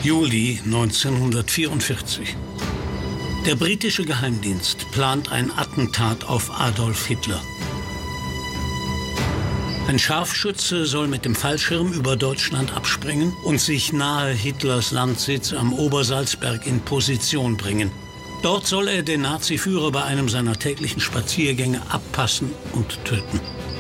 Juli 1944. Der britische Geheimdienst plant ein Attentat auf Adolf Hitler. Ein Scharfschütze soll mit dem Fallschirm über Deutschland abspringen und sich nahe Hitlers Landsitz am Obersalzberg in Position bringen. Dort soll er den Nazi-Führer bei einem seiner täglichen Spaziergänge abpassen und töten.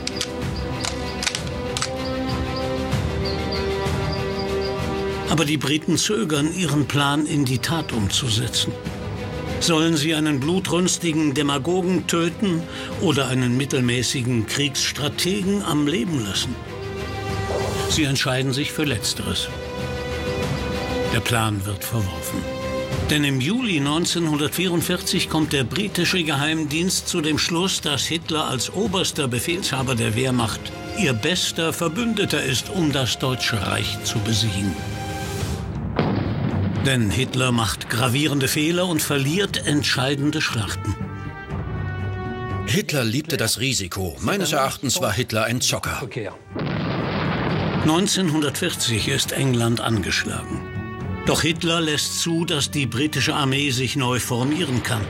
Aber die Briten zögern, ihren Plan in die Tat umzusetzen. Sollen sie einen blutrünstigen Demagogen töten oder einen mittelmäßigen Kriegsstrategen am Leben lassen? Sie entscheiden sich für Letzteres. Der Plan wird verworfen. Denn im Juli 1944 kommt der britische Geheimdienst zu dem Schluss, dass Hitler als oberster Befehlshaber der Wehrmacht ihr bester Verbündeter ist, um das Deutsche Reich zu besiegen. Denn Hitler macht gravierende Fehler und verliert entscheidende Schlachten. Hitler liebte das Risiko. Meines Erachtens war Hitler ein Zocker. 1940 ist England angeschlagen. Doch Hitler lässt zu, dass die britische Armee sich neu formieren kann.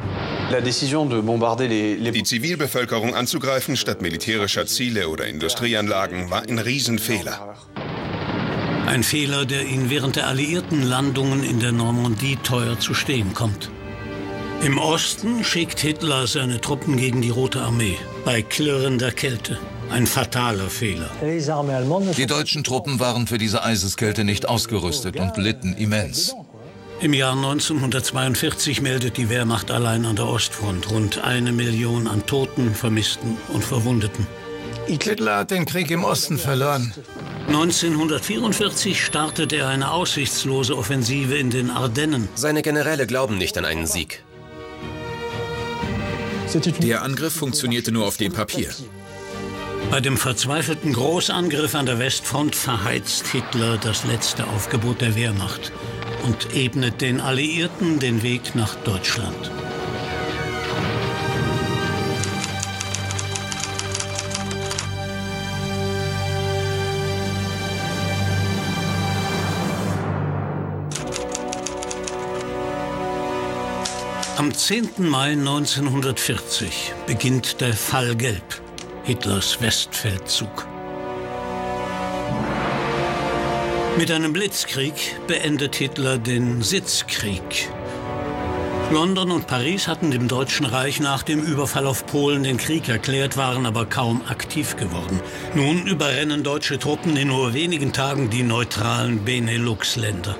Die Zivilbevölkerung anzugreifen statt militärischer Ziele oder Industrieanlagen war ein Riesenfehler. Ein Fehler, der ihn während der alliierten Landungen in der Normandie teuer zu stehen kommt. Im Osten schickt Hitler seine Truppen gegen die Rote Armee. Bei klirrender Kälte. Ein fataler Fehler. Die deutschen Truppen waren für diese Eiseskälte nicht ausgerüstet und litten immens. Im Jahr 1942 meldet die Wehrmacht allein an der Ostfront rund 1 Million an Toten, Vermissten und Verwundeten. Hitler hat den Krieg im Osten verloren. 1944 startet er eine aussichtslose Offensive in den Ardennen. Seine Generäle glauben nicht an einen Sieg. Der Angriff funktionierte nur auf dem Papier. Bei dem verzweifelten Großangriff an der Westfront verheizt Hitler das letzte Aufgebot der Wehrmacht und ebnet den Alliierten den Weg nach Deutschland. Am 10. Mai 1940 beginnt der Fallgelb, Hitlers Westfeldzug. Mit einem Blitzkrieg beendet Hitler den Sitzkrieg. London und Paris hatten dem Deutschen Reich nach dem Überfall auf Polen den Krieg erklärt, waren aber kaum aktiv geworden. Nun überrennen deutsche Truppen in nur wenigen Tagen die neutralen Benelux-Länder.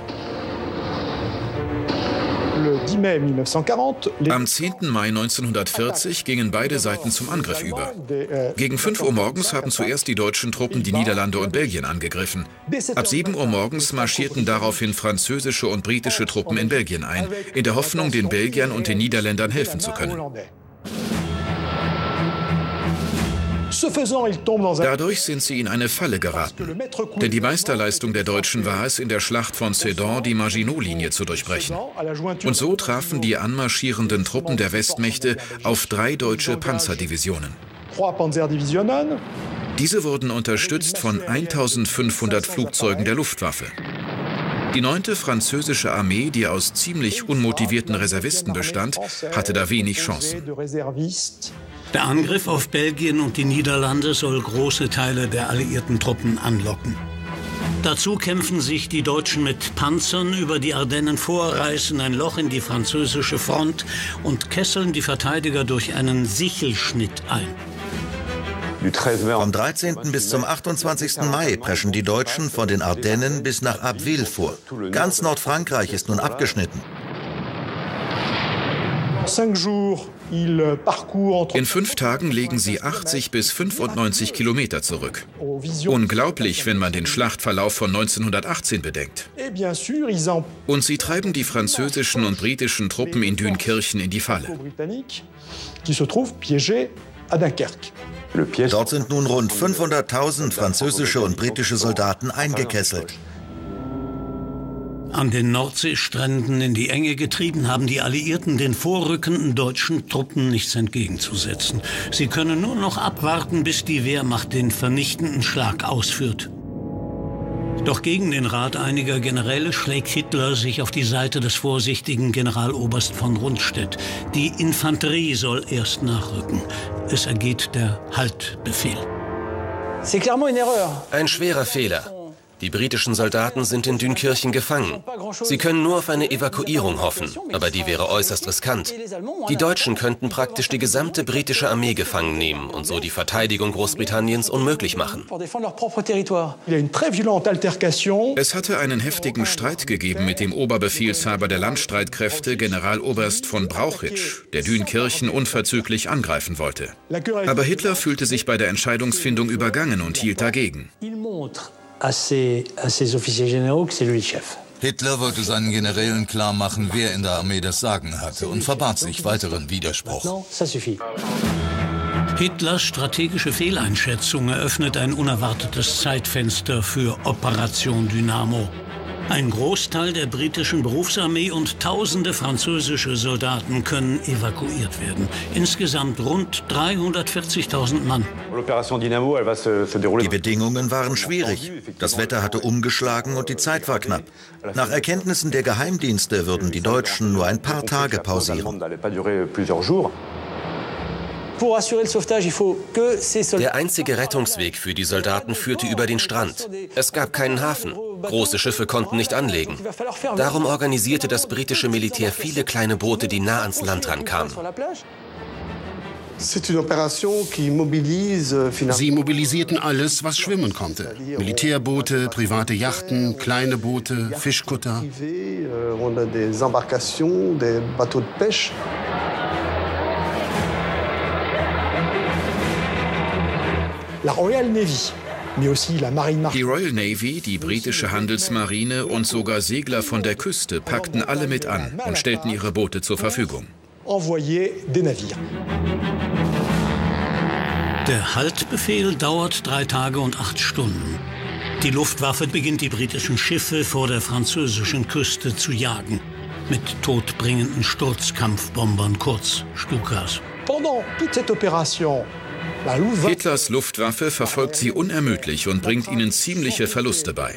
Am 10. Mai 1940 gingen beide Seiten zum Angriff über. Gegen 5 Uhr morgens haben zuerst die deutschen Truppen die Niederlande und Belgien angegriffen. Ab 7 Uhr morgens marschierten daraufhin französische und britische Truppen in Belgien ein, in der Hoffnung, den Belgiern und den Niederländern helfen zu können. Dadurch sind sie in eine Falle geraten. Denn die Meisterleistung der Deutschen war es, in der Schlacht von Sedan die Maginot-Linie zu durchbrechen. Und so trafen die anmarschierenden Truppen der Westmächte auf 3 deutsche Panzerdivisionen. Diese wurden unterstützt von 1500 Flugzeugen der Luftwaffe. Die 9. französische Armee, die aus ziemlich unmotivierten Reservisten bestand, hatte da wenig Chancen. Der Angriff auf Belgien und die Niederlande soll große Teile der alliierten Truppen anlocken. Dazu kämpfen sich die Deutschen mit Panzern über die Ardennen vor, reißen ein Loch in die französische Front und kesseln die Verteidiger durch einen Sichelschnitt ein. Vom 13. bis zum 28. Mai preschen die Deutschen von den Ardennen bis nach Abbeville vor. Ganz Nordfrankreich ist nun abgeschnitten. In 5 Tagen legen sie 80 bis 95 Kilometer zurück. Unglaublich, wenn man den Schlachtverlauf von 1918 bedenkt. Und sie treiben die französischen und britischen Truppen in Dünkirchen in die Falle. Dort sind nun rund 500.000 französische und britische Soldaten eingekesselt. An den Nordseestränden in die Enge getrieben, haben die Alliierten den vorrückenden deutschen Truppen nichts entgegenzusetzen. Sie können nur noch abwarten, bis die Wehrmacht den vernichtenden Schlag ausführt. Doch gegen den Rat einiger Generäle schlägt Hitler sich auf die Seite des vorsichtigen Generaloberst von Rundstedt. Die Infanterie soll erst nachrücken. Es ergeht der Haltbefehl. Ein schwerer Fehler. Die britischen Soldaten sind in Dünkirchen gefangen. Sie können nur auf eine Evakuierung hoffen, aber die wäre äußerst riskant. Die Deutschen könnten praktisch die gesamte britische Armee gefangen nehmen und so die Verteidigung Großbritanniens unmöglich machen. Es hatte einen heftigen Streit gegeben mit dem Oberbefehlshaber der Landstreitkräfte, Generaloberst von Brauchitsch, der Dünkirchen unverzüglich angreifen wollte. Aber Hitler fühlte sich bei der Entscheidungsfindung übergangen und hielt dagegen. Hitler wollte seinen Generälen klarmachen, wer in der Armee das Sagen hatte und verbat sich weiteren Widerspruch. Hitlers strategische Fehleinschätzung eröffnet ein unerwartetes Zeitfenster für Operation Dynamo. Ein Großteil der britischen Berufsarmee und tausende französische Soldaten können evakuiert werden. Insgesamt rund 340.000 Mann. Die Bedingungen waren schwierig. Das Wetter hatte umgeschlagen und die Zeit war knapp. Nach Erkenntnissen der Geheimdienste würden die Deutschen nur ein paar Tage pausieren. Der einzige Rettungsweg für die Soldaten führte über den Strand. Es gab keinen Hafen. Große Schiffe konnten nicht anlegen. Darum organisierte das britische Militär viele kleine Boote, die nah ans Land rankamen. Sie mobilisierten alles, was schwimmen konnte. Militärboote, private Yachten, kleine Boote, Fischkutter. Die Royal Navy, die britische Handelsmarine und sogar Segler von der Küste packten alle mit an und stellten ihre Boote zur Verfügung. Der Haltbefehl dauert 3 Tage und 8 Stunden. Die Luftwaffe beginnt, die britischen Schiffe vor der französischen Küste zu jagen. Mit todbringenden Sturzkampfbombern, kurz Stukas. Hitlers Luftwaffe verfolgt sie unermüdlich und bringt ihnen ziemliche Verluste bei.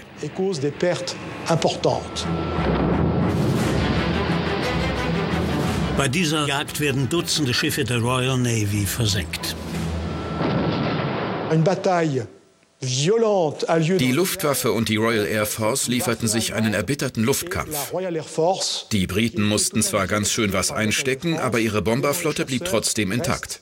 Bei dieser Jagd werden Dutzende Schiffe der Royal Navy versenkt. Die Luftwaffe und die Royal Air Force lieferten sich einen erbitterten Luftkampf. Die Briten mussten zwar ganz schön was einstecken, aber ihre Bomberflotte blieb trotzdem intakt.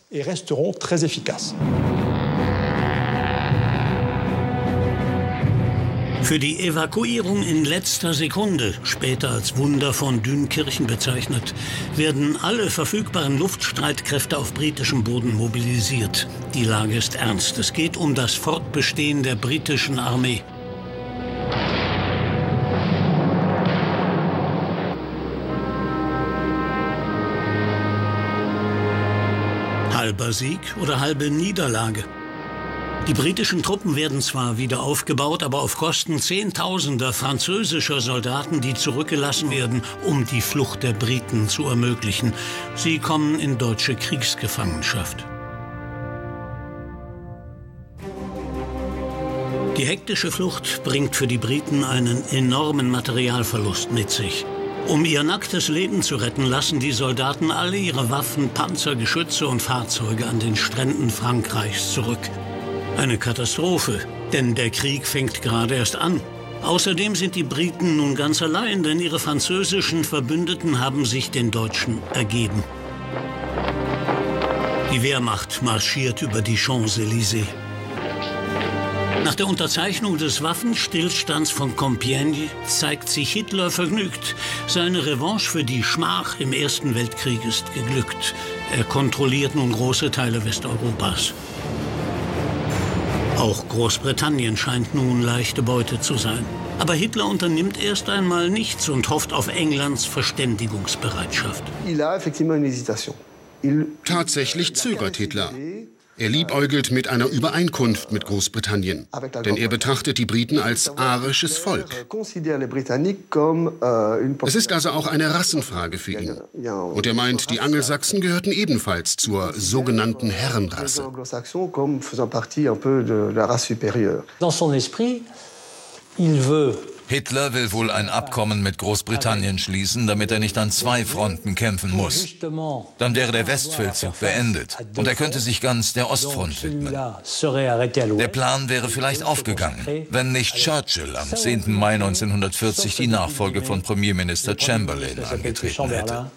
Für die Evakuierung in letzter Sekunde, später als Wunder von Dünkirchen bezeichnet, werden alle verfügbaren Luftstreitkräfte auf britischem Boden mobilisiert. Die Lage ist ernst. Es geht um das Fortbestehen der britischen Armee. Halber Sieg oder halbe Niederlage? Die britischen Truppen werden zwar wieder aufgebaut, aber auf Kosten Zehntausender französischer Soldaten, die zurückgelassen werden, um die Flucht der Briten zu ermöglichen. Sie kommen in deutsche Kriegsgefangenschaft. Die hektische Flucht bringt für die Briten einen enormen Materialverlust mit sich. Um ihr nacktes Leben zu retten, lassen die Soldaten alle ihre Waffen, Panzer, Geschütze und Fahrzeuge an den Stränden Frankreichs zurück. Eine Katastrophe, denn der Krieg fängt gerade erst an. Außerdem sind die Briten nun ganz allein, denn ihre französischen Verbündeten haben sich den Deutschen ergeben. Die Wehrmacht marschiert über die Champs-Élysées. Nach der Unterzeichnung des Waffenstillstands von Compiègne zeigt sich Hitler vergnügt. Seine Revanche für die Schmach im Ersten Weltkrieg ist geglückt. Er kontrolliert nun große Teile Westeuropas. Auch Großbritannien scheint nun leichte Beute zu sein. Aber Hitler unternimmt erst einmal nichts und hofft auf Englands Verständigungsbereitschaft. Tatsächlich zögert Hitler. Er liebäugelt mit einer Übereinkunft mit Großbritannien, denn er betrachtet die Briten als arisches Volk. Es ist also auch eine Rassenfrage für ihn. Und er meint, die Angelsachsen gehörten ebenfalls zur sogenannten Herrenrasse. Hitler will wohl ein Abkommen mit Großbritannien schließen, damit er nicht an 2 Fronten kämpfen muss. Dann wäre der Westfeldzug beendet und er könnte sich ganz der Ostfront widmen. Der Plan wäre vielleicht aufgegangen, wenn nicht Churchill am 10. Mai 1940 die Nachfolge von Premierminister Chamberlain angetreten hätte.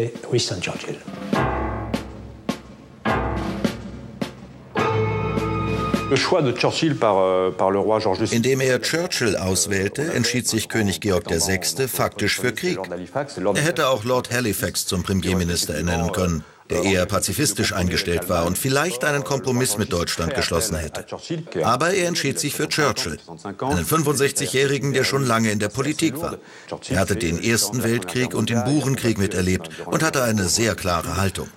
Indem er Churchill auswählte, entschied sich König Georg VI. Faktisch für Krieg. Er hätte auch Lord Halifax zum Premierminister ernennen können, der eher pazifistisch eingestellt war und vielleicht einen Kompromiss mit Deutschland geschlossen hätte. Aber er entschied sich für Churchill, einen 65-Jährigen, der schon lange in der Politik war. Er hatte den Ersten Weltkrieg und den Burenkrieg miterlebt und hatte eine sehr klare Haltung.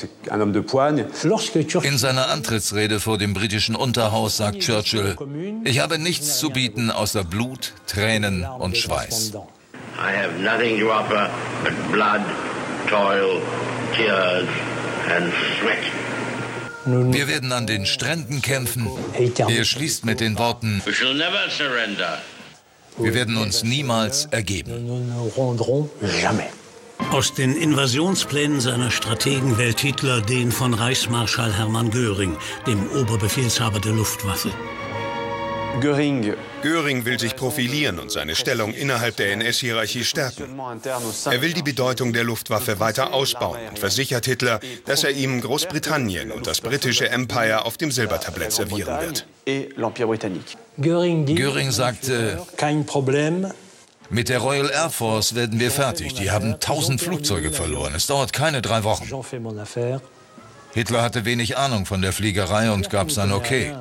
In seiner Antrittsrede vor dem britischen Unterhaus sagt Churchill: Ich habe nichts zu bieten außer Blut, Tränen und Schweiß. I have nothing to offer but blood, toil, tears and sweat. Wir werden an den Stränden kämpfen. Er schließt mit den Worten: We shall never surrender. Wir werden uns niemals ergeben. Aus den Invasionsplänen seiner Strategen wählt Hitler den von Reichsmarschall Hermann Göring, dem Oberbefehlshaber der Luftwaffe. Göring will sich profilieren und seine Stellung innerhalb der NS-Hierarchie stärken. Er will die Bedeutung der Luftwaffe weiter ausbauen und versichert Hitler, dass er ihm Großbritannien und das britische Empire auf dem Silbertablett servieren wird. Göring sagte: Kein Problem. Mit der Royal Air Force werden wir fertig. Die haben 1000 Flugzeuge verloren. Es dauert keine 3 Wochen. Hitler hatte wenig Ahnung von der Fliegerei und gab sein Okay.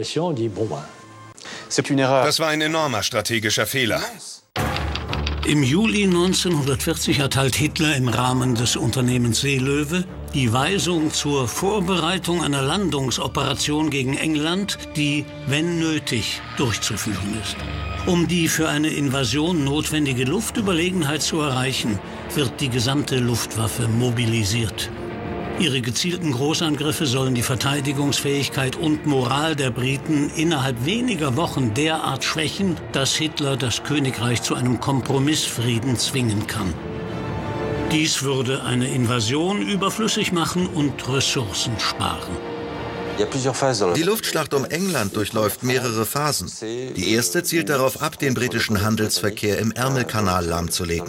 Das war ein enormer strategischer Fehler. Im Juli 1940 erteilt Hitler im Rahmen des Unternehmens Seelöwe die Weisung zur Vorbereitung einer Landungsoperation gegen England, die, wenn nötig, durchzuführen ist. Um die für eine Invasion notwendige Luftüberlegenheit zu erreichen, wird die gesamte Luftwaffe mobilisiert. Ihre gezielten Großangriffe sollen die Verteidigungsfähigkeit und Moral der Briten innerhalb weniger Wochen derart schwächen, dass Hitler das Königreich zu einem Kompromissfrieden zwingen kann. Dies würde eine Invasion überflüssig machen und Ressourcen sparen. Die Luftschlacht um England durchläuft mehrere Phasen. Die erste zielt darauf ab, den britischen Handelsverkehr im Ärmelkanal lahmzulegen.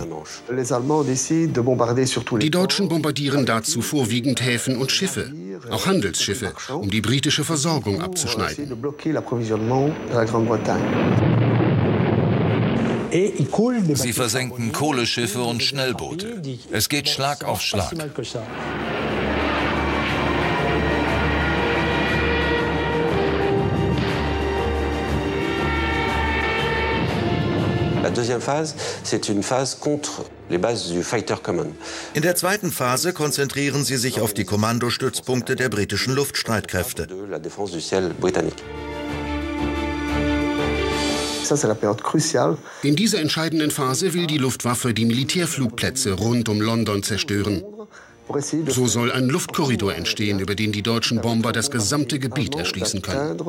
Die Deutschen bombardieren dazu vorwiegend Häfen und Schiffe, auch Handelsschiffe, um die britische Versorgung abzuschneiden. Sie versenken Kohleschiffe und Schnellboote. Es geht Schlag auf Schlag. In der zweiten Phase konzentrieren sie sich auf die Kommandostützpunkte der britischen Luftstreitkräfte. In dieser entscheidenden Phase will die Luftwaffe die Militärflugplätze rund um London zerstören. So soll ein Luftkorridor entstehen, über den die deutschen Bomber das gesamte Gebiet erschließen können.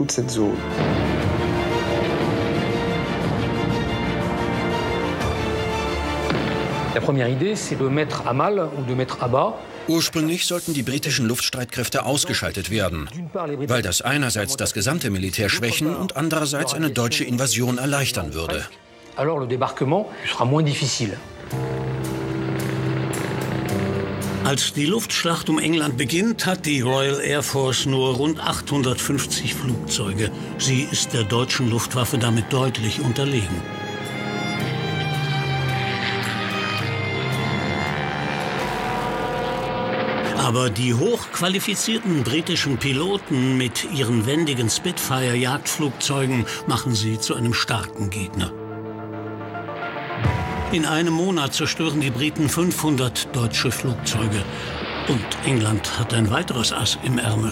Ursprünglich sollten die britischen Luftstreitkräfte ausgeschaltet werden, weil das einerseits das gesamte Militär schwächen und andererseits eine deutsche Invasion erleichtern würde. Als die Luftschlacht um England beginnt, hat die Royal Air Force nur rund 850 Flugzeuge. Sie ist der deutschen Luftwaffe damit deutlich unterlegen. Aber die hochqualifizierten britischen Piloten mit ihren wendigen Spitfire-Jagdflugzeugen machen sie zu einem starken Gegner. In einem Monat zerstören die Briten 500 deutsche Flugzeuge. Und England hat ein weiteres Ass im Ärmel.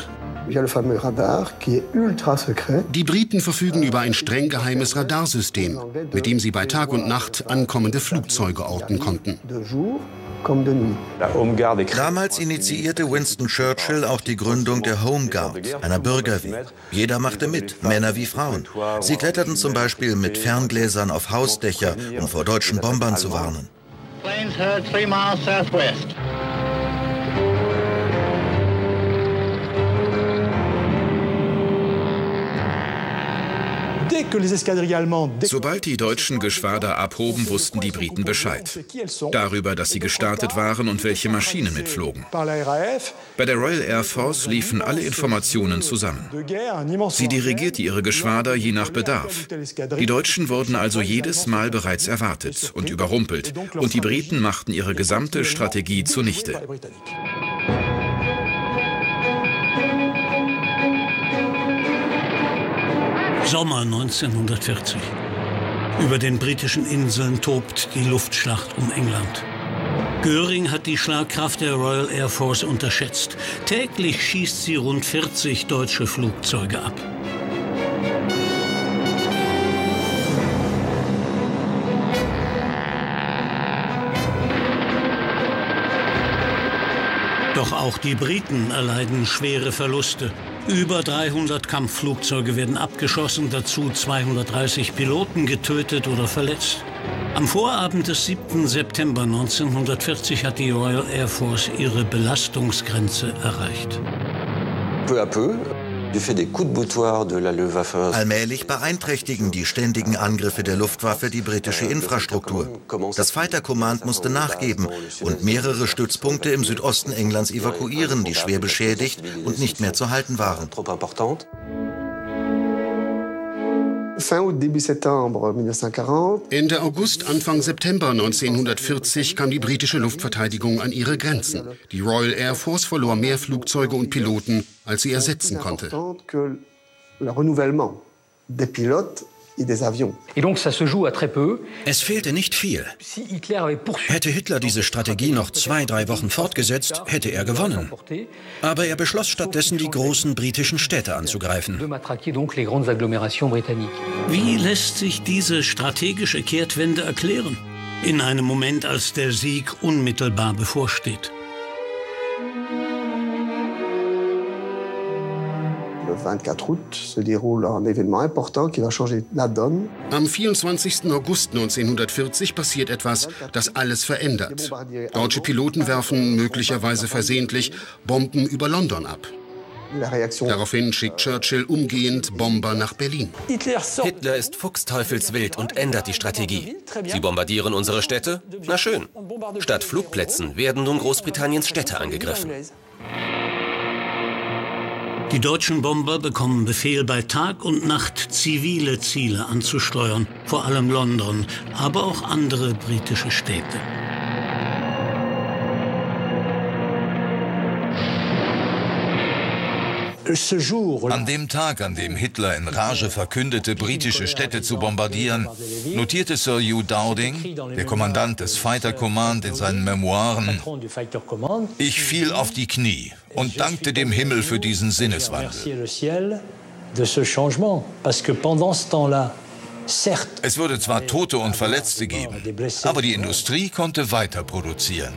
Die Briten verfügen über ein streng geheimes Radarsystem, mit dem sie bei Tag und Nacht ankommende Flugzeuge orten konnten. Damals initiierte Winston Churchill auch die Gründung der Home Guard, einer Bürgerwehr. Jeder machte mit, Männer wie Frauen. Sie kletterten zum Beispiel mit Ferngläsern auf Hausdächer, um vor deutschen Bombern zu warnen. Planes heard 3 miles southwest. Sobald die deutschen Geschwader abhoben, wussten die Briten Bescheid. Darüber, dass sie gestartet waren und welche Maschinen mitflogen. Bei der Royal Air Force liefen alle Informationen zusammen. Sie dirigierte ihre Geschwader je nach Bedarf. Die Deutschen wurden also jedes Mal bereits erwartet und überrumpelt. Und die Briten machten ihre gesamte Strategie zunichte. Sommer 1940. Über den britischen Inseln tobt die Luftschlacht um England. Göring hat die Schlagkraft der Royal Air Force unterschätzt. Täglich schießt sie rund 40 deutsche Flugzeuge ab. Doch auch die Briten erleiden schwere Verluste. Über 300 Kampfflugzeuge werden abgeschossen, dazu 230 Piloten getötet oder verletzt. Am Vorabend des 7. September 1940 hat die Royal Air Force ihre Belastungsgrenze erreicht. Peu à peu. Allmählich beeinträchtigen die ständigen Angriffe der Luftwaffe die britische Infrastruktur. Das Fighter Command musste nachgeben und mehrere Stützpunkte im Südosten Englands evakuieren, die schwer beschädigt und nicht mehr zu halten waren. Ende August, Anfang September 1940 kam die britische Luftverteidigung an ihre Grenzen. Die Royal Air Force verlor mehr Flugzeuge und Piloten, als sie ersetzen konnte. Es fehlte nicht viel. Hätte Hitler diese Strategie noch 2-3 Wochen fortgesetzt, hätte er gewonnen. Aber er beschloss stattdessen, die großen britischen Städte anzugreifen. Wie lässt sich diese strategische Kehrtwende erklären? In einem Moment, als der Sieg unmittelbar bevorsteht. Am 24. August 1940 passiert etwas, das alles verändert. Deutsche Piloten werfen, möglicherweise versehentlich, Bomben über London ab. Daraufhin schickt Churchill umgehend Bomber nach Berlin. Hitler ist fuchsteufelswild und ändert die Strategie. Sie bombardieren unsere Städte? Na schön. Statt Flugplätzen werden nun Großbritanniens Städte angegriffen. Die deutschen Bomber bekommen Befehl, bei Tag und Nacht zivile Ziele anzusteuern, vor allem London, aber auch andere britische Städte. An dem Tag, an dem Hitler in Rage verkündete, britische Städte zu bombardieren, notierte Sir Hugh Dowding, der Kommandant des Fighter Command, in seinen Memoiren: Ich fiel auf die Knie und dankte dem Himmel für diesen Sinneswandel. Es würde zwar Tote und Verletzte geben, aber die Industrie konnte weiter produzieren.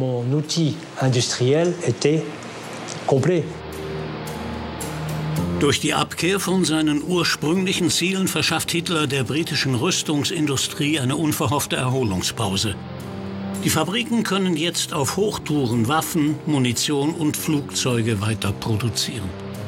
Durch die Abkehr von seinen ursprünglichen Zielen verschafft Hitler der britischen Rüstungsindustrie eine unverhoffte Erholungspause. Die Fabriken können jetzt auf Hochtouren Waffen, Munition und Flugzeuge weiter produzieren.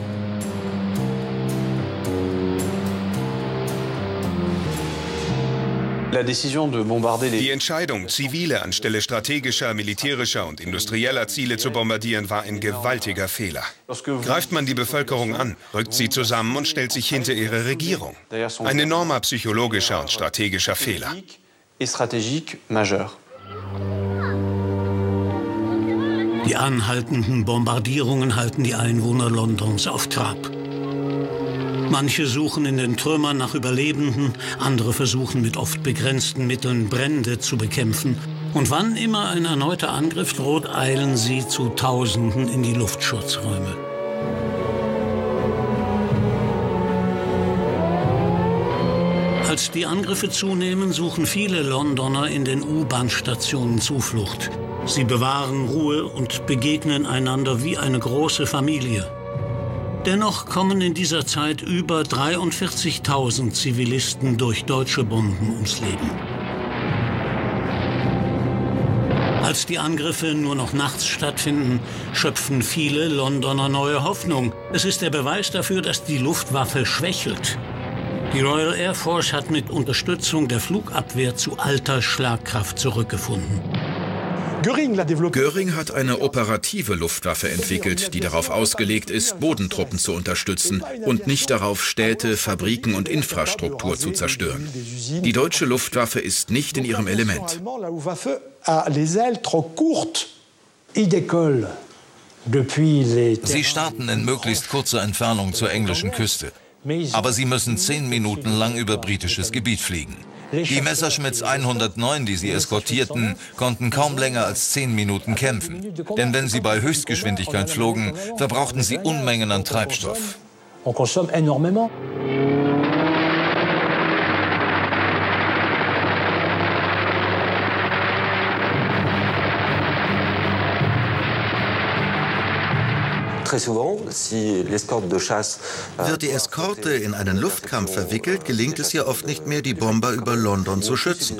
Die Entscheidung, zivile anstelle strategischer, militärischer und industrieller Ziele zu bombardieren, war ein gewaltiger Fehler. Greift man die Bevölkerung an, rückt sie zusammen und stellt sich hinter ihre Regierung. Ein enormer psychologischer und strategischer Fehler. Die anhaltenden Bombardierungen halten die Einwohner Londons auf Trab. Manche suchen in den Trümmern nach Überlebenden, andere versuchen mit oft begrenzten Mitteln Brände zu bekämpfen. Und wann immer ein erneuter Angriff droht, eilen sie zu Tausenden in die Luftschutzräume. Als die Angriffe zunehmen, suchen viele Londoner in den U-Bahn-Stationen Zuflucht. Sie bewahren Ruhe und begegnen einander wie eine große Familie. Dennoch kommen in dieser Zeit über 43.000 Zivilisten durch deutsche Bomben ums Leben. Als die Angriffe nur noch nachts stattfinden, schöpfen viele Londoner neue Hoffnung. Es ist der Beweis dafür, dass die Luftwaffe schwächelt. Die Royal Air Force hat mit Unterstützung der Flugabwehr zu alter Schlagkraft zurückgefunden. Göring hat eine operative Luftwaffe entwickelt, die darauf ausgelegt ist, Bodentruppen zu unterstützen und nicht darauf, Städte, Fabriken und Infrastruktur zu zerstören. Die deutsche Luftwaffe ist nicht in ihrem Element. Sie starten in möglichst kurzer Entfernung zur englischen Küste. Aber sie müssen 10 Minuten lang über britisches Gebiet fliegen. Die Messerschmitts 109, die sie eskortierten, konnten kaum länger als 10 Minuten kämpfen. Denn wenn sie bei Höchstgeschwindigkeit flogen, verbrauchten sie Unmengen an Treibstoff. Wird die Eskorte in einen Luftkampf verwickelt, gelingt es ihr oft nicht mehr, die Bomber über London zu schützen.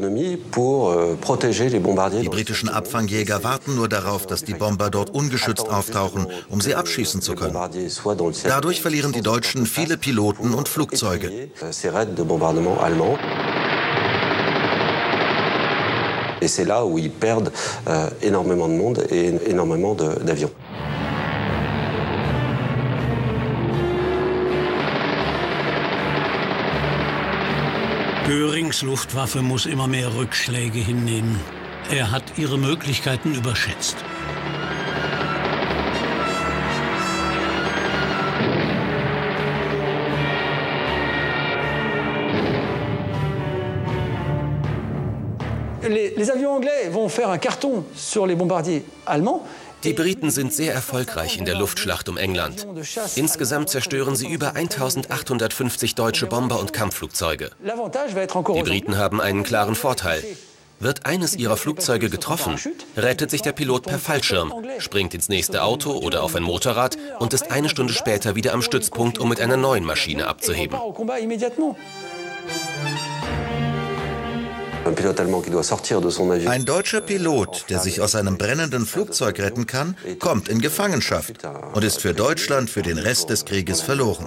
Die britischen Abfangjäger warten nur darauf, dass die Bomber dort ungeschützt auftauchen, um sie abschießen zu können. Dadurch verlieren die Deutschen viele Piloten und Flugzeuge. Et c'est là où ils perdent énormément de monde et énormément d'avions. Görings Luftwaffe muss immer mehr Rückschläge hinnehmen. Er hat ihre Möglichkeiten überschätzt. Les avions anglais vont faire un carton sur les bombardiers allemands. Die Briten sind sehr erfolgreich in der Luftschlacht um England. Insgesamt zerstören sie über 1850 deutsche Bomber und Kampfflugzeuge. Die Briten haben einen klaren Vorteil. Wird eines ihrer Flugzeuge getroffen, rettet sich der Pilot per Fallschirm, springt ins nächste Auto oder auf ein Motorrad und ist eine Stunde später wieder am Stützpunkt, um mit einer neuen Maschine abzuheben. Ein deutscher Pilot, der sich aus einem brennenden Flugzeug retten kann, kommt in Gefangenschaft und ist für Deutschland für den Rest des Krieges verloren.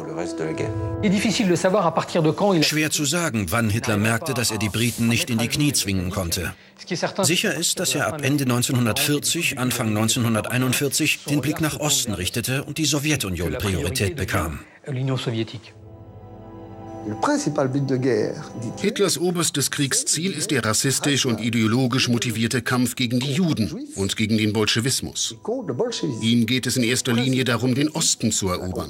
Schwer zu sagen, wann Hitler merkte, dass er die Briten nicht in die Knie zwingen konnte. Sicher ist, dass er ab Ende 1940, Anfang 1941 den Blick nach Osten richtete und die Sowjetunion Priorität bekam. Hitlers oberstes Kriegsziel ist der rassistisch und ideologisch motivierte Kampf gegen die Juden und gegen den Bolschewismus. Ihm geht es in erster Linie darum, den Osten zu erobern.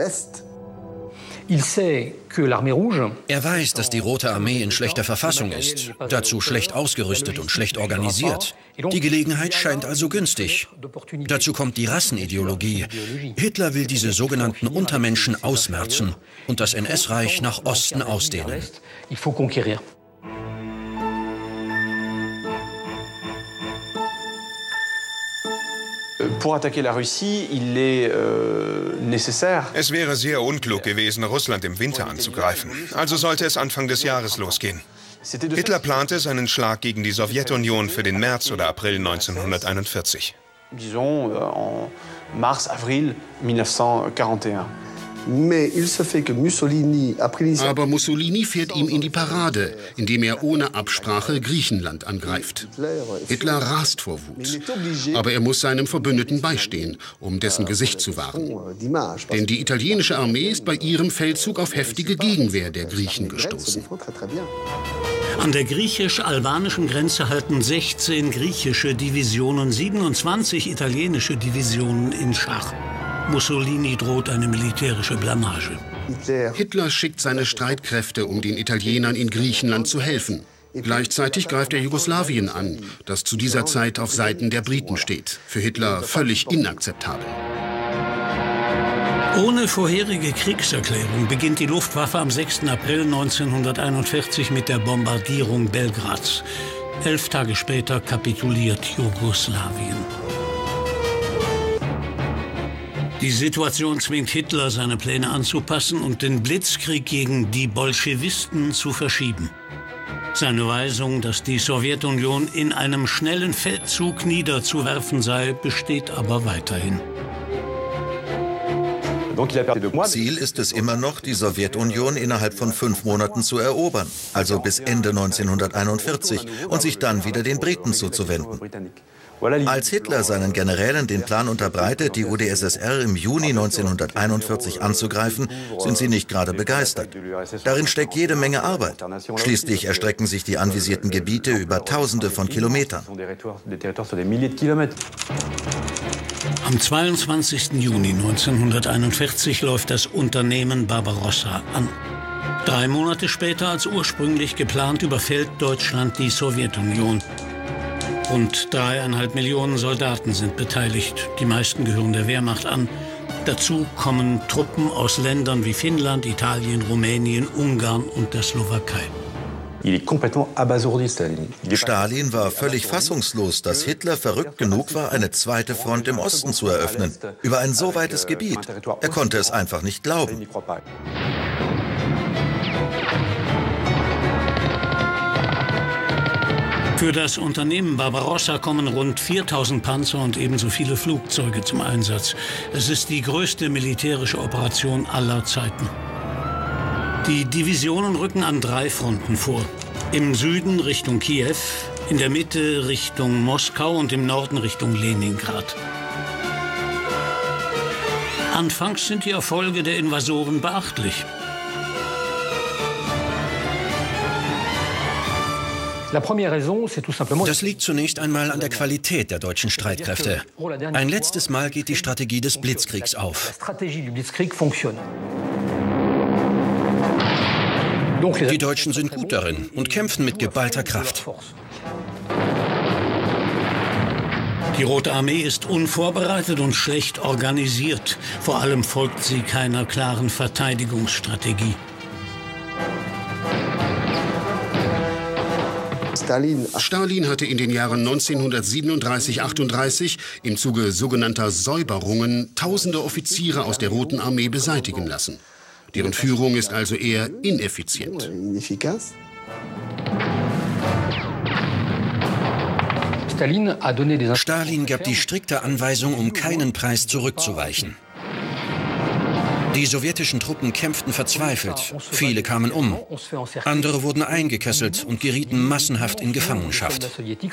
Er weiß, dass die Rote Armee in schlechter Verfassung ist, dazu schlecht ausgerüstet und schlecht organisiert. Die Gelegenheit scheint also günstig. Dazu kommt die Rassenideologie. Hitler will diese sogenannten Untermenschen ausmerzen und das NS-Reich nach Osten ausdehnen. Es wäre sehr unklug gewesen, Russland im Winter anzugreifen. Also sollte es Anfang des Jahres losgehen. Hitler plante seinen Schlag gegen die Sowjetunion für den März oder April 1941. Disons en mars, avril 1941. Aber Mussolini fährt ihm in die Parade, indem er ohne Absprache Griechenland angreift. Hitler rast vor Wut. Aber er muss seinem Verbündeten beistehen, um dessen Gesicht zu wahren. Denn die italienische Armee ist bei ihrem Feldzug auf heftige Gegenwehr der Griechen gestoßen. An der griechisch-albanischen Grenze halten 16 griechische Divisionen, 27 italienische Divisionen in Schach. Mussolini droht eine militärische Blamage. Hitler schickt seine Streitkräfte, um den Italienern in Griechenland zu helfen. Gleichzeitig greift er Jugoslawien an, das zu dieser Zeit auf Seiten der Briten steht. Für Hitler völlig inakzeptabel. Ohne vorherige Kriegserklärung beginnt die Luftwaffe am 6. April 1941 mit der Bombardierung Belgrads. 11 Tage später kapituliert Jugoslawien. Die Situation zwingt Hitler, seine Pläne anzupassen und den Blitzkrieg gegen die Bolschewisten zu verschieben. Seine Weisung, dass die Sowjetunion in einem schnellen Feldzug niederzuwerfen sei, besteht aber weiterhin. Ziel ist es immer noch, die Sowjetunion innerhalb von 5 Monaten zu erobern, also bis Ende 1941, und sich dann wieder den Briten zuzuwenden. Als Hitler seinen Generälen den Plan unterbreitet, die UdSSR im Juni 1941 anzugreifen, sind sie nicht gerade begeistert. Darin steckt jede Menge Arbeit. Schließlich erstrecken sich die anvisierten Gebiete über Tausende von Kilometern. Am 22. Juni 1941 läuft das Unternehmen Barbarossa an. 3 Monate später als ursprünglich geplant überfällt Deutschland die Sowjetunion. Rund 3,5 Millionen Soldaten sind beteiligt. Die meisten gehören der Wehrmacht an. Dazu kommen Truppen aus Ländern wie Finnland, Italien, Rumänien, Ungarn und der Slowakei. Stalin war völlig fassungslos, dass Hitler verrückt genug war, eine zweite Front im Osten zu eröffnen, über ein so weites Gebiet. Er konnte es einfach nicht glauben. Für das Unternehmen Barbarossa kommen rund 4.000 Panzer und ebenso viele Flugzeuge zum Einsatz. Es ist die größte militärische Operation aller Zeiten. Die Divisionen rücken an 3 Fronten vor. Im Süden Richtung Kiew, in der Mitte Richtung Moskau und im Norden Richtung Leningrad. Anfangs sind die Erfolge der Invasoren beachtlich. Das liegt zunächst einmal an der Qualität der deutschen Streitkräfte. Ein letztes Mal geht die Strategie des Blitzkriegs auf. Die Deutschen sind gut darin und kämpfen mit geballter Kraft. Die Rote Armee ist unvorbereitet und schlecht organisiert. Vor allem folgt sie keiner klaren Verteidigungsstrategie. Stalin hatte in den Jahren 1937–38 im Zuge sogenannter Säuberungen tausende Offiziere aus der Roten Armee beseitigen lassen. Deren Führung ist also eher ineffizient. Stalin gab die strikte Anweisung, um keinen Preis zurückzuweichen. Die sowjetischen Truppen kämpften verzweifelt. Viele kamen um. Andere wurden eingekesselt und gerieten massenhaft in Gefangenschaft.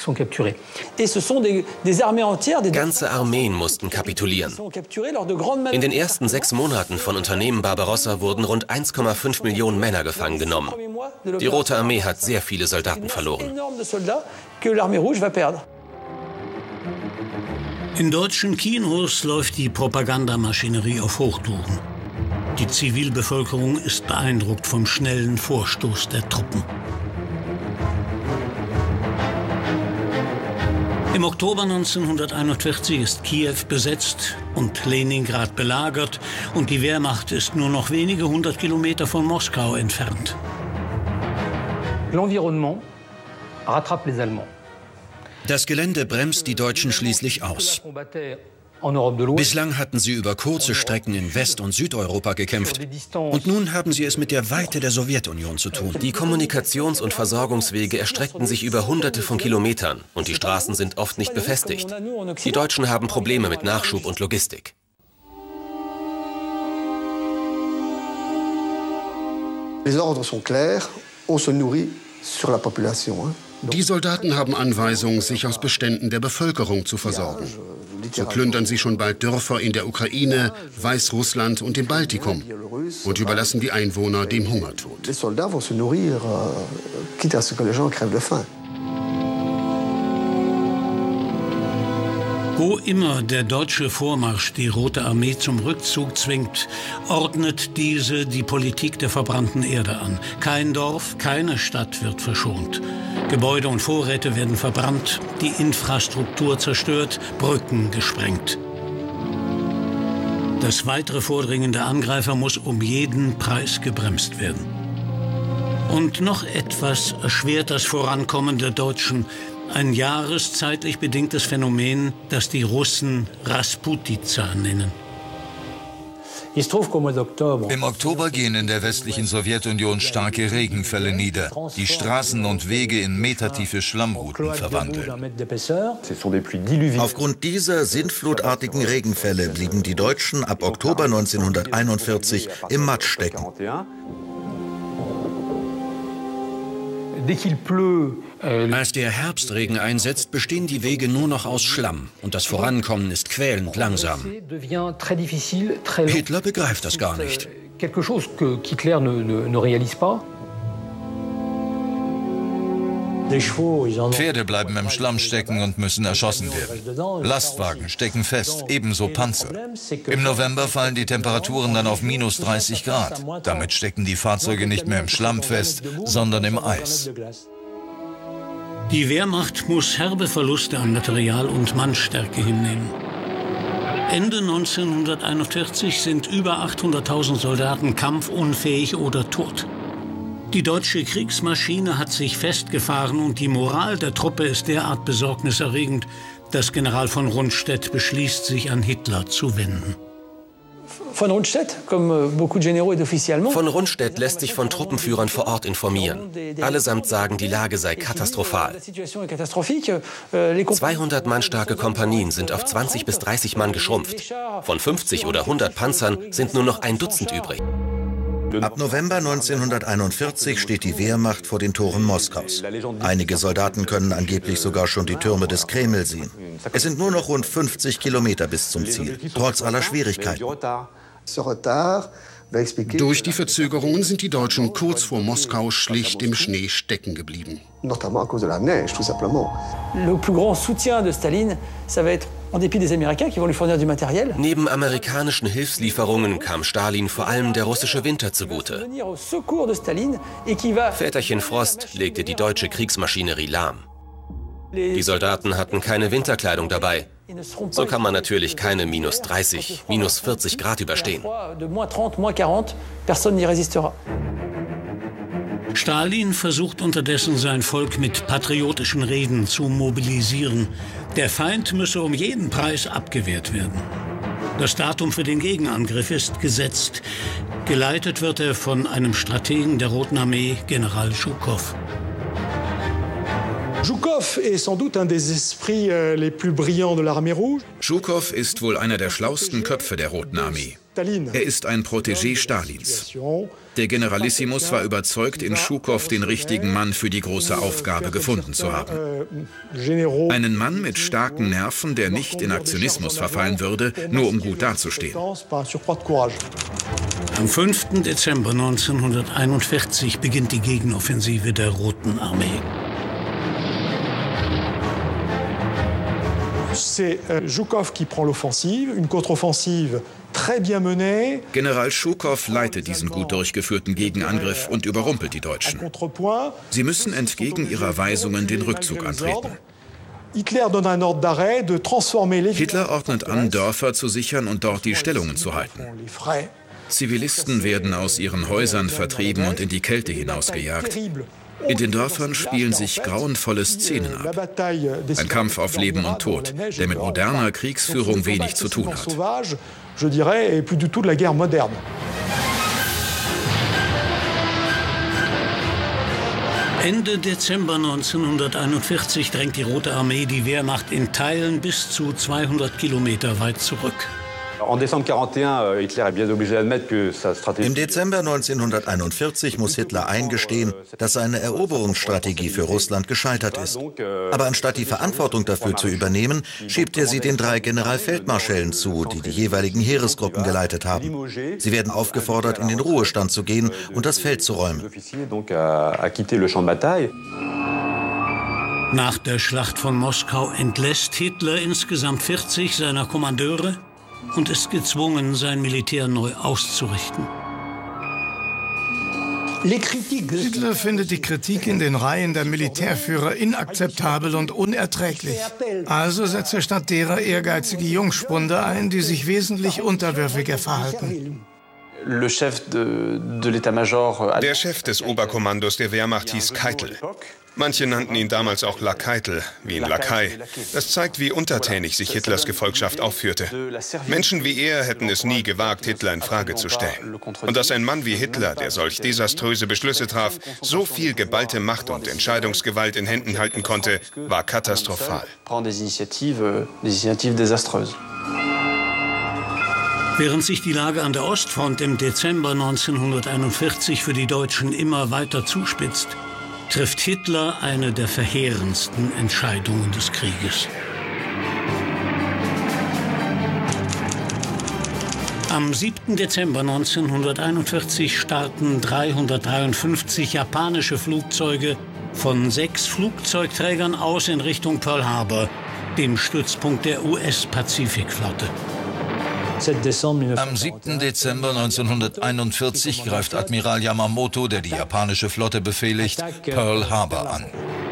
Ganze Armeen mussten kapitulieren. In den ersten 6 Monaten von Unternehmen Barbarossa wurden rund 1,5 Millionen Männer gefangen genommen. Die Rote Armee hat sehr viele Soldaten verloren. In deutschen Kinos läuft die Propagandamaschinerie auf Hochtouren. Die Zivilbevölkerung ist beeindruckt vom schnellen Vorstoß der Truppen. Im Oktober 1941 ist Kiew besetzt und Leningrad belagert und die Wehrmacht ist nur noch wenige 100 Kilometer von Moskau entfernt. Das Gelände bremst die Deutschen schließlich aus. Bislang hatten sie über kurze Strecken in West- und Südeuropa gekämpft. Und nun haben sie es mit der Weite der Sowjetunion zu tun. Die Kommunikations- und Versorgungswege erstreckten sich über Hunderte von Kilometern und die Straßen sind oft nicht befestigt. Die Deutschen haben Probleme mit Nachschub und Logistik. Les ordres sont clairs, on se nourrit sur la population. Die Soldaten haben Anweisung, sich aus Beständen der Bevölkerung zu versorgen. So plündern sie schon bald Dörfer in der Ukraine, Weißrussland und dem Baltikum und überlassen die Einwohner dem Hungertod. Les soldats vont se nourrir, quitte à ce que les gens crèvent de faim. Wo immer der deutsche Vormarsch die Rote Armee zum Rückzug zwingt, ordnet diese die Politik der verbrannten Erde an. Kein Dorf, keine Stadt wird verschont. Gebäude und Vorräte werden verbrannt, die Infrastruktur zerstört, Brücken gesprengt. Das weitere Vordringen der Angreifer muss um jeden Preis gebremst werden. Und noch etwas erschwert das Vorankommen der Deutschen. Ein jahreszeitlich bedingtes Phänomen, das die Russen Rasputiza nennen. Im Oktober gehen in der westlichen Sowjetunion starke Regenfälle nieder, die Straßen und Wege in metertiefe Schlammrouten verwandeln. Aufgrund dieser sintflutartigen Regenfälle blieben die Deutschen ab Oktober 1941 im Matsch stecken. Als der Herbstregen einsetzt, bestehen die Wege nur noch aus Schlamm und das Vorankommen ist quälend langsam. Hitler begreift das gar nicht. Pferde bleiben im Schlamm stecken und müssen erschossen werden. Lastwagen stecken fest, ebenso Panzer. Im November fallen die Temperaturen dann auf minus 30 Grad. Damit stecken die Fahrzeuge nicht mehr im Schlamm fest, sondern im Eis. Die Wehrmacht muss herbe Verluste an Material und Mannstärke hinnehmen. Ende 1941 sind über 800.000 Soldaten kampfunfähig oder tot. Die deutsche Kriegsmaschine hat sich festgefahren und die Moral der Truppe ist derart besorgniserregend, dass General von Rundstedt beschließt, sich an Hitler zu wenden. Von Rundstedt lässt sich von Truppenführern vor Ort informieren. Allesamt sagen, die Lage sei katastrophal. 200 Mann starke Kompanien sind auf 20 bis 30 Mann geschrumpft. Von 50 oder 100 Panzern sind nur noch ein Dutzend übrig. Ab November 1941 steht die Wehrmacht vor den Toren Moskaus. Einige Soldaten können angeblich sogar schon die Türme des Kreml sehen. Es sind nur noch rund 50 Kilometer bis zum Ziel, trotz aller Schwierigkeiten. Durch die Verzögerungen sind die Deutschen kurz vor Moskau schlicht im Schnee stecken geblieben. Le plus grand soutien de Staline, ça va être en dépit des Américains qui vont lui fournir du matériel. Neben amerikanischen Hilfslieferungen kam Stalin vor allem der russische Winter zugute. Väterchen Frost legte die deutsche Kriegsmaschinerie lahm. Die Soldaten hatten keine Winterkleidung dabei. So kann man natürlich keine minus 30, minus 40 Grad überstehen. Stalin versucht unterdessen, sein Volk mit patriotischen Reden zu mobilisieren. Der Feind müsse um jeden Preis abgewehrt werden. Das Datum für den Gegenangriff ist gesetzt. Geleitet wird er von einem Strategen der Roten Armee, General Zhukov. Zhukov ist wohl einer der schlauesten Köpfe der Roten Armee. Er ist ein Protégé Stalins. Der Generalissimus war überzeugt, in Zhukov den richtigen Mann für die große Aufgabe gefunden zu haben. Einen Mann mit starken Nerven, der nicht in Aktionismus verfallen würde, nur um gut dazustehen. Am 5. Dezember 1941 beginnt die Gegenoffensive der Roten Armee. C'est Zhukov qui prend l'offensive, une contre-offensive très bien menée. General Zhukov leitet diesen gut durchgeführten Gegenangriff und überrumpelt die Deutschen. Sie müssen entgegen ihrer Weisungen den Rückzug antreten. Hitler ordnet an, Dörfer zu sichern und dort die Stellungen zu halten. Zivilisten werden aus ihren Häusern vertrieben und in die Kälte hinausgejagt. In den Dörfern spielen sich grauenvolle Szenen ab. Ein Kampf auf Leben und Tod, der mit moderner Kriegsführung wenig zu tun hat. Ende Dezember 1941 drängt die Rote Armee die Wehrmacht in Teilen bis zu 200 Kilometer weit zurück. Im Dezember 1941 muss Hitler eingestehen, dass seine Eroberungsstrategie für Russland gescheitert ist. Aber anstatt die Verantwortung dafür zu übernehmen, schiebt er sie den 3 Generalfeldmarschällen zu, die die jeweiligen Heeresgruppen geleitet haben. Sie werden aufgefordert, in den Ruhestand zu gehen und das Feld zu räumen. Nach der Schlacht von Moskau entlässt Hitler insgesamt 40 seiner Kommandeure und ist gezwungen, sein Militär neu auszurichten. Hitler findet die Kritik in den Reihen der Militärführer inakzeptabel und unerträglich. Also setzt er statt derer ehrgeizige Jungspunde ein, die sich wesentlich unterwürfiger verhalten. Der Chef des Oberkommandos der Wehrmacht hieß Keitel. Manche nannten ihn damals auch Lakeitel, wie ein Lakai. Das zeigt, wie untertänig sich Hitlers Gefolgschaft aufführte. Menschen wie er hätten es nie gewagt, Hitler in Frage zu stellen. Und dass ein Mann wie Hitler, der solch desaströse Beschlüsse traf, so viel geballte Macht und Entscheidungsgewalt in Händen halten konnte, war katastrophal. Während sich die Lage an der Ostfront im Dezember 1941 für die Deutschen immer weiter zuspitzt, trifft Hitler eine der verheerendsten Entscheidungen des Krieges. Am 7. Dezember 1941 starten 353 japanische Flugzeuge von 6 Flugzeugträgern aus in Richtung Pearl Harbor, dem Stützpunkt der US-Pazifikflotte. Am 7. Dezember 1941 greift Admiral Yamamoto, der die japanische Flotte befehligt, Pearl Harbor an.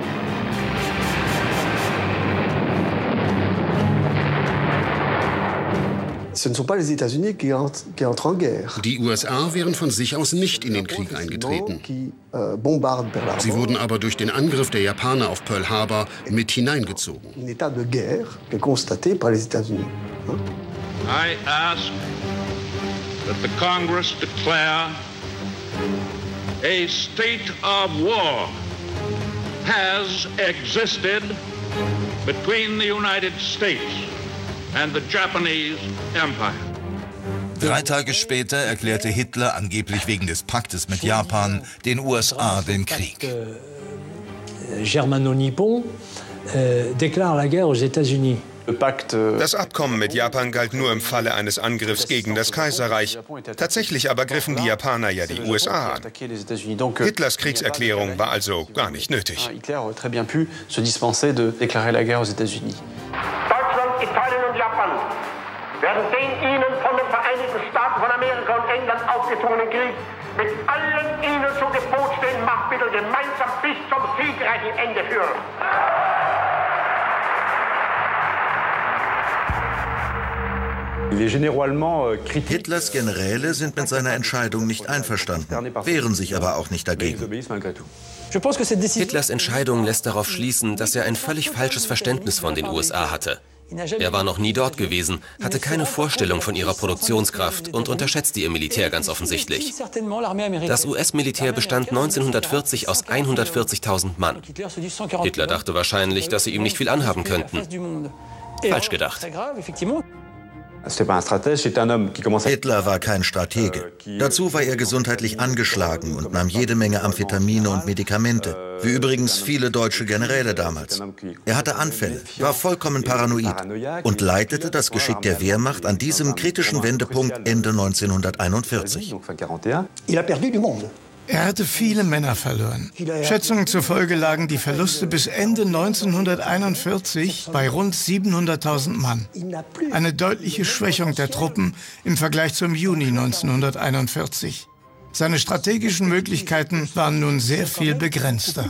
Die USA wären von sich aus nicht in den Krieg eingetreten. Sie wurden aber durch den Angriff der Japaner auf Pearl Harbor mit hineingezogen. I ask that the Congress declare a state of war has existed between the United States and the Japanese Empire. 3 Tage später erklärte Hitler angeblich wegen des Paktes mit Japan den USA den Krieg. Germano-Nippon déclare la guerre aux États-Unis. Das Abkommen mit Japan galt nur im Falle eines Angriffs gegen das Kaiserreich. Tatsächlich aber griffen die Japaner ja die USA an. Hitlers Kriegserklärung war also gar nicht nötig. Deutschland, Italien und Japan werden den ihnen von den Vereinigten Staaten von Amerika und England aufgezwungenen Krieg mit allen ihnen zu Gebot stehenden Machtmitteln gemeinsam bis zum siegreichen Ende führen. Hitlers Generäle sind mit seiner Entscheidung nicht einverstanden, wehren sich aber auch nicht dagegen. Hitlers Entscheidung lässt darauf schließen, dass er ein völlig falsches Verständnis von den USA hatte. Er war noch nie dort gewesen, hatte keine Vorstellung von ihrer Produktionskraft und unterschätzte ihr Militär ganz offensichtlich. Das US-Militär bestand 1940 aus 140.000 Mann. Hitler dachte wahrscheinlich, dass sie ihm nicht viel anhaben könnten. Falsch gedacht. Hitler war kein Stratege. Dazu war er gesundheitlich angeschlagen und nahm jede Menge Amphetamine und Medikamente, wie übrigens viele deutsche Generäle damals. Er hatte Anfälle, war vollkommen paranoid und leitete das Geschick der Wehrmacht an diesem kritischen Wendepunkt Ende 1941. Er hatte viele Männer verloren. Schätzungen zufolge lagen die Verluste bis Ende 1941 bei rund 700.000 Mann. Eine deutliche Schwächung der Truppen im Vergleich zum Juni 1941. Seine strategischen Möglichkeiten waren nun sehr viel begrenzter.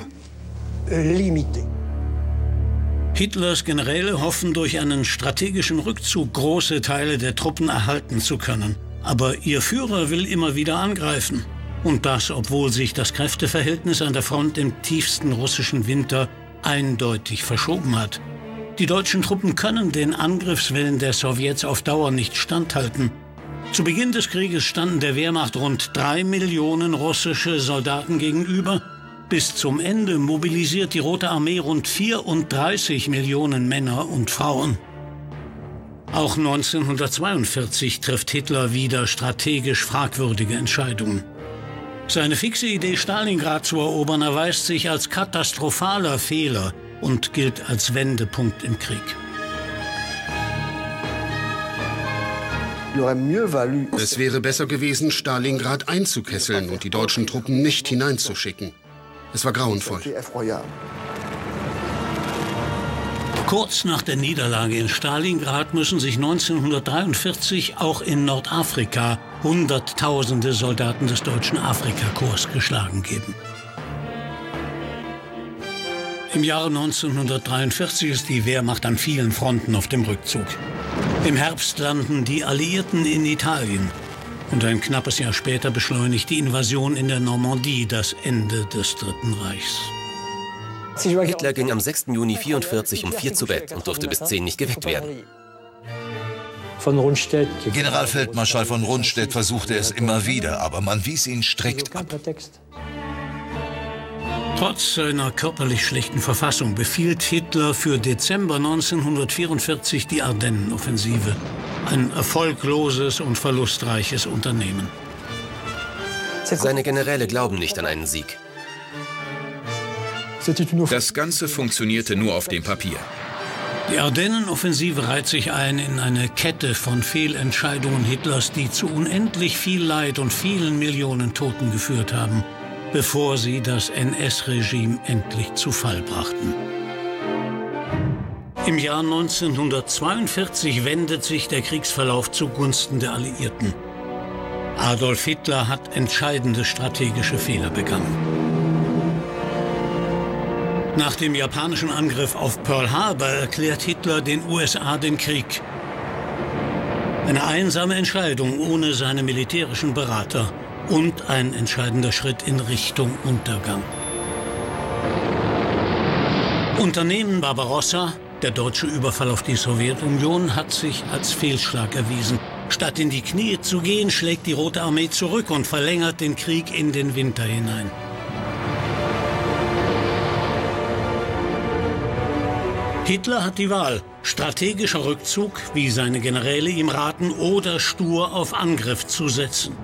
Hitlers Generäle hoffen, durch einen strategischen Rückzug große Teile der Truppen erhalten zu können. Aber ihr Führer will immer wieder angreifen. Und das, obwohl sich das Kräfteverhältnis an der Front im tiefsten russischen Winter eindeutig verschoben hat. Die deutschen Truppen können den Angriffswillen der Sowjets auf Dauer nicht standhalten. Zu Beginn des Krieges standen der Wehrmacht rund 3 Millionen russische Soldaten gegenüber. Bis zum Ende mobilisiert die Rote Armee rund 34 Millionen Männer und Frauen. Auch 1942 trifft Hitler wieder strategisch fragwürdige Entscheidungen. Seine fixe Idee, Stalingrad zu erobern, erweist sich als katastrophaler Fehler und gilt als Wendepunkt im Krieg. Es wäre besser gewesen, Stalingrad einzukesseln und die deutschen Truppen nicht hineinzuschicken. Es war grauenvoll. Kurz nach der Niederlage in Stalingrad müssen sich 1943 auch in Nordafrika Hunderttausende Soldaten des Deutschen Afrikakorps geschlagen geben. Im Jahre 1943 ist die Wehrmacht an vielen Fronten auf dem Rückzug. Im Herbst landen die Alliierten in Italien. Und ein knappes Jahr später beschleunigt die Invasion in der Normandie das Ende des Dritten Reichs. Hitler ging am 6. Juni 1944 um 4 zu Bett und durfte bis 10 nicht geweckt werden. Generalfeldmarschall von Rundstedt versuchte es immer wieder, aber man wies ihn strikt ab. Trotz seiner körperlich schlechten Verfassung befiehlt Hitler für Dezember 1944 die Ardennenoffensive. Ein erfolgloses und verlustreiches Unternehmen. Seine Generäle glauben nicht an einen Sieg. Das Ganze funktionierte nur auf dem Papier. Die Ardennenoffensive reiht sich ein in eine Kette von Fehlentscheidungen Hitlers, die zu unendlich viel Leid und vielen Millionen Toten geführt haben, bevor sie das NS-Regime endlich zu Fall brachten. Im Jahr 1942 wendet sich der Kriegsverlauf zugunsten der Alliierten. Adolf Hitler hat entscheidende strategische Fehler begangen. Nach dem japanischen Angriff auf Pearl Harbor erklärt Hitler den USA den Krieg. Eine einsame Entscheidung ohne seine militärischen Berater und ein entscheidender Schritt in Richtung Untergang. Unternehmen Barbarossa, der deutsche Überfall auf die Sowjetunion, hat sich als Fehlschlag erwiesen. Statt in die Knie zu gehen, schlägt die Rote Armee zurück und verlängert den Krieg in den Winter hinein. Hitler hat die Wahl: strategischer Rückzug, wie seine Generäle ihm raten, oder stur auf Angriff zu setzen.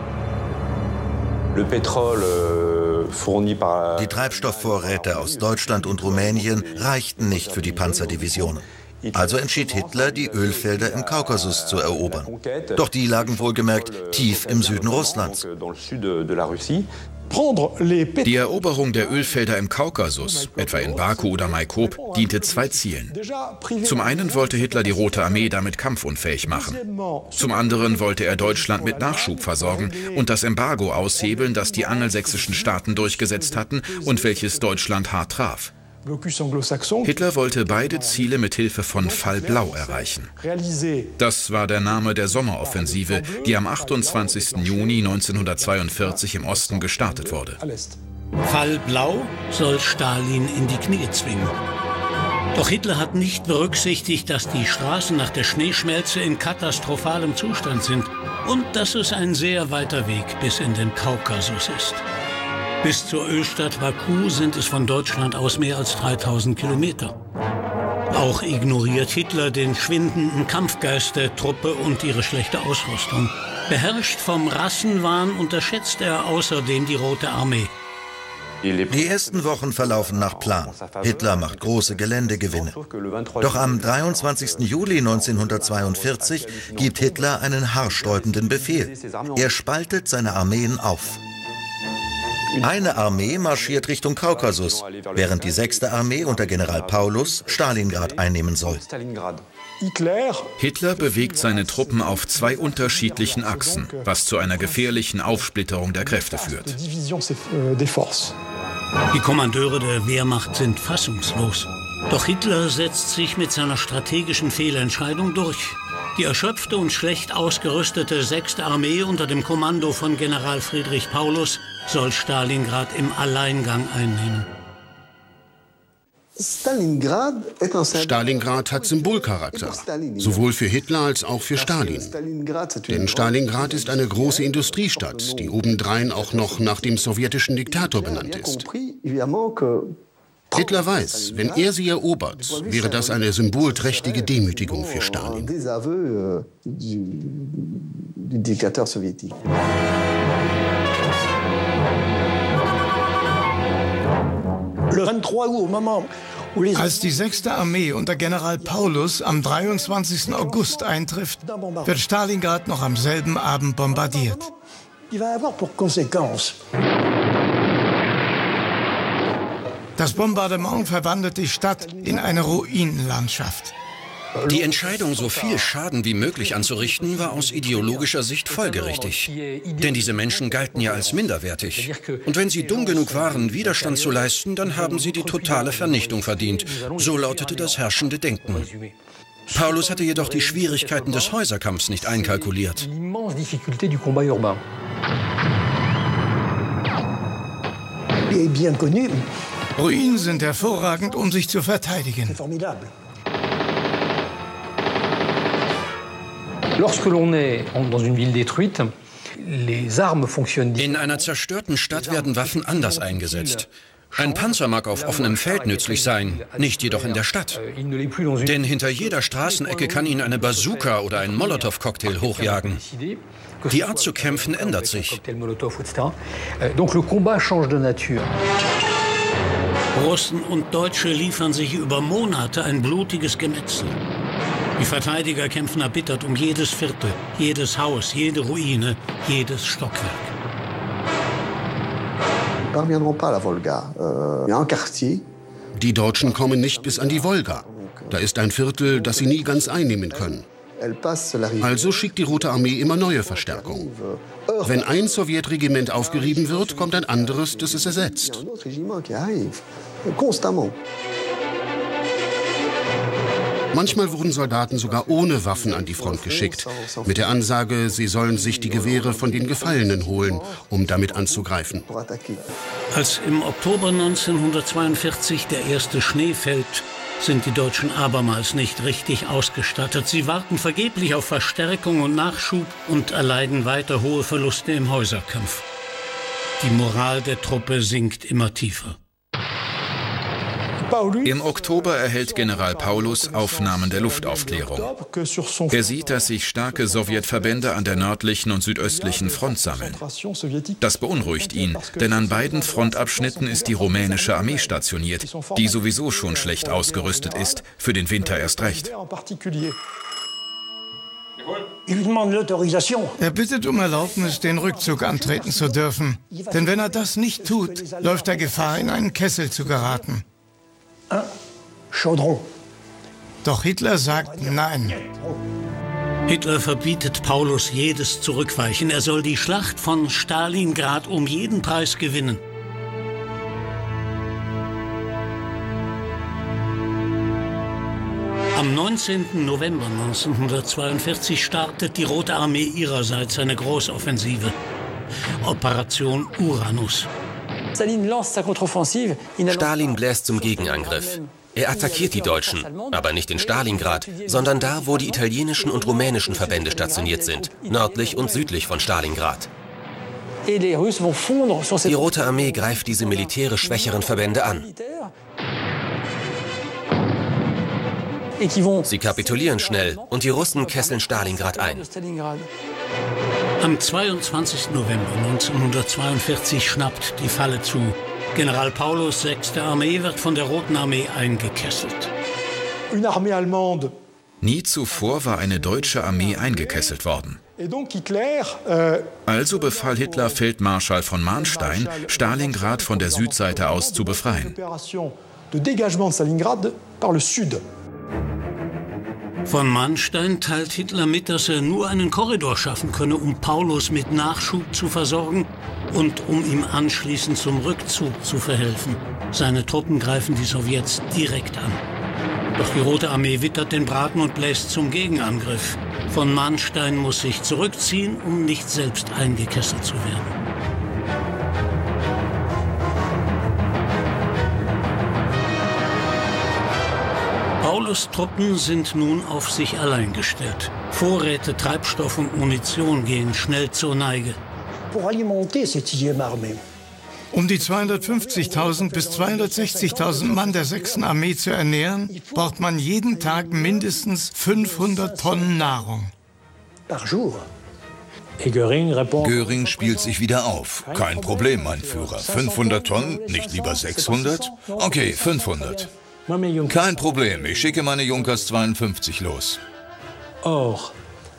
Die Treibstoffvorräte aus Deutschland und Rumänien reichten nicht für die Panzerdivisionen. Also entschied Hitler, die Ölfelder im Kaukasus zu erobern. Doch die lagen wohlgemerkt tief im Süden Russlands. Die Eroberung der Ölfelder im Kaukasus, etwa in Baku oder Maikop, diente 2 Zielen. Zum einen wollte Hitler die Rote Armee damit kampfunfähig machen. Zum anderen wollte er Deutschland mit Nachschub versorgen und das Embargo aushebeln, das die angelsächsischen Staaten durchgesetzt hatten und welches Deutschland hart traf. Hitler wollte beide Ziele mit Hilfe von Fall Blau erreichen. Das war der Name der Sommeroffensive, die am 28. Juni 1942 im Osten gestartet wurde. Fall Blau soll Stalin in die Knie zwingen. Doch Hitler hat nicht berücksichtigt, dass die Straßen nach der Schneeschmelze in katastrophalem Zustand sind und dass es ein sehr weiter Weg bis in den Kaukasus ist. Bis zur Ölstadt Baku sind es von Deutschland aus mehr als 3000 Kilometer. Auch ignoriert Hitler den schwindenden Kampfgeist der Truppe und ihre schlechte Ausrüstung. Beherrscht vom Rassenwahn unterschätzt er außerdem die Rote Armee. Die ersten Wochen verlaufen nach Plan. Hitler macht große Geländegewinne. Doch am 23. Juli 1942 gibt Hitler einen haarsträubenden Befehl. Er spaltet seine Armeen auf. Eine Armee marschiert Richtung Kaukasus, während die 6. Armee unter General Paulus Stalingrad einnehmen soll. Hitler bewegt seine Truppen auf 2 unterschiedlichen Achsen, was zu einer gefährlichen Aufsplitterung der Kräfte führt. Die Kommandeure der Wehrmacht sind fassungslos. Doch Hitler setzt sich mit seiner strategischen Fehlentscheidung durch. Die erschöpfte und schlecht ausgerüstete 6. Armee unter dem Kommando von General Friedrich Paulus soll Stalingrad im Alleingang einnehmen. Stalingrad hat Symbolcharakter, sowohl für Hitler als auch für Stalin. Denn Stalingrad ist eine große Industriestadt, die obendrein auch noch nach dem sowjetischen Diktator benannt ist. Hitler weiß, wenn er sie erobert, wäre das eine symbolträchtige Demütigung für Stalin. Als die 6. Armee unter General Paulus am 23. August eintrifft, wird Stalingrad noch am selben Abend bombardiert. Das Bombardement verwandelt die Stadt in eine Ruinenlandschaft. Die Entscheidung, so viel Schaden wie möglich anzurichten, war aus ideologischer Sicht folgerichtig. Denn diese Menschen galten ja als minderwertig. Und wenn sie dumm genug waren, Widerstand zu leisten, dann haben sie die totale Vernichtung verdient. So lautete das herrschende Denken. Paulus hatte jedoch die Schwierigkeiten des Häuserkampfs nicht einkalkuliert. Ruinen sind hervorragend, um sich zu verteidigen. In einer zerstörten Stadt werden Waffen anders eingesetzt. Ein Panzer mag auf offenem Feld nützlich sein, nicht jedoch in der Stadt. Denn hinter jeder Straßenecke kann ihn eine Bazooka oder ein Molotow-Cocktail hochjagen. Die Art zu kämpfen ändert sich. Russen und Deutsche liefern sich über Monate ein blutiges Gemetzel. Die Verteidiger kämpfen erbittert um jedes Viertel, jedes Haus, jede Ruine, jedes Stockwerk. Die Deutschen kommen nicht bis an die Wolga. Da ist ein Viertel, das sie nie ganz einnehmen können. Also schickt die Rote Armee immer neue Verstärkung. Wenn ein Sowjetregiment aufgerieben wird, kommt ein anderes, das es ersetzt. Manchmal wurden Soldaten sogar ohne Waffen an die Front geschickt, mit der Ansage, sie sollen sich die Gewehre von den Gefallenen holen, um damit anzugreifen. Als im Oktober 1942 der erste Schnee fällt, sind die Deutschen abermals nicht richtig ausgestattet. Sie warten vergeblich auf Verstärkung und Nachschub und erleiden weiter hohe Verluste im Häuserkampf. Die Moral der Truppe sinkt immer tiefer. Im Oktober erhält General Paulus Aufnahmen der Luftaufklärung. Er sieht, dass sich starke Sowjetverbände an der nördlichen und südöstlichen Front sammeln. Das beunruhigt ihn, denn an beiden Frontabschnitten ist die rumänische Armee stationiert, die sowieso schon schlecht ausgerüstet ist, für den Winter erst recht. Er bittet um Erlaubnis, den Rückzug antreten zu dürfen. Denn wenn er das nicht tut, läuft er Gefahr, in einen Kessel zu geraten. Doch Hitler sagt nein. Hitler verbietet Paulus jedes Zurückweichen. Er soll die Schlacht von Stalingrad um jeden Preis gewinnen. Am 19. November 1942 startet die Rote Armee ihrerseits eine Großoffensive. Operation Uranus. Stalin bläst zum Gegenangriff. Er attackiert die Deutschen, aber nicht in Stalingrad, sondern da, wo die italienischen und rumänischen Verbände stationiert sind, nördlich und südlich von Stalingrad. Die Rote Armee greift diese militärisch schwächeren Verbände an. Sie kapitulieren schnell und die Russen kesseln Stalingrad ein. Am 22. November 1942 schnappt die Falle zu. General Paulus' 6. Armee wird von der Roten Armee eingekesselt. Nie zuvor war eine deutsche Armee eingekesselt worden. Also befahl Hitler Feldmarschall von Manstein, Stalingrad von der Südseite aus zu befreien. Von Manstein teilt Hitler mit, dass er nur einen Korridor schaffen könne, um Paulus mit Nachschub zu versorgen und um ihm anschließend zum Rückzug zu verhelfen. Seine Truppen greifen die Sowjets direkt an. Doch die Rote Armee wittert den Braten und bläst zum Gegenangriff. Von Manstein muss sich zurückziehen, um nicht selbst eingekesselt zu werden. Paulus' Truppen sind nun auf sich allein gestellt. Vorräte, Treibstoff und Munition gehen schnell zur Neige. Um die 250.000 bis 260.000 Mann der 6. Armee zu ernähren, braucht man jeden Tag mindestens 500 Tonnen Nahrung. Göring spielt sich wieder auf. Kein Problem, mein Führer. 500 Tonnen, nicht lieber 600? Okay, 500. Kein Problem, ich schicke meine Junkers 52 los. Doch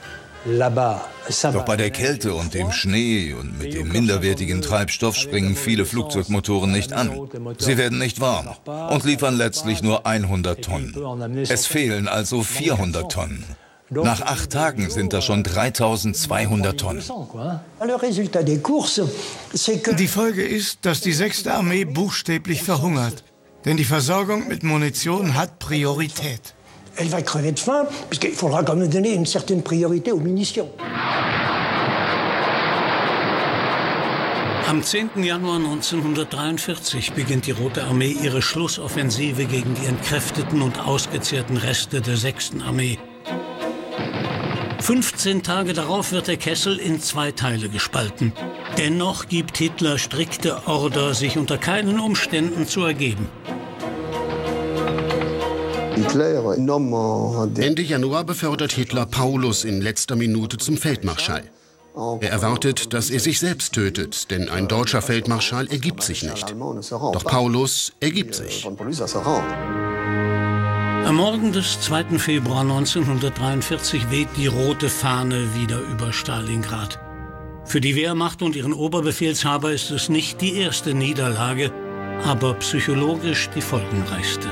bei der Kälte und dem Schnee und mit dem minderwertigen Treibstoff springen viele Flugzeugmotoren nicht an. Sie werden nicht warm und liefern letztlich nur 100 Tonnen. Es fehlen also 400 Tonnen. Nach 8 Tagen sind das schon 3.200 Tonnen. Die Folge ist, dass die 6. Armee buchstäblich verhungert. Denn die Versorgung mit Munition hat Priorität. Elle va crever de faim, puisqu'il faudra quand même donner une certaine priorité aux munitions. Am 10. Januar 1943 beginnt die Rote Armee ihre Schlussoffensive gegen die entkräfteten und ausgezehrten Reste der 6. Armee. 15 Tage darauf wird der Kessel in 2 Teile gespalten. Dennoch gibt Hitler strikte Order, sich unter keinen Umständen zu ergeben. Ende Januar befördert Hitler Paulus in letzter Minute zum Feldmarschall. Er erwartet, dass er sich selbst tötet, denn ein deutscher Feldmarschall ergibt sich nicht. Doch Paulus ergibt sich. Am Morgen des 2. Februar 1943 weht die rote Fahne wieder über Stalingrad. Für die Wehrmacht und ihren Oberbefehlshaber ist es nicht die erste Niederlage, aber psychologisch die folgenreichste.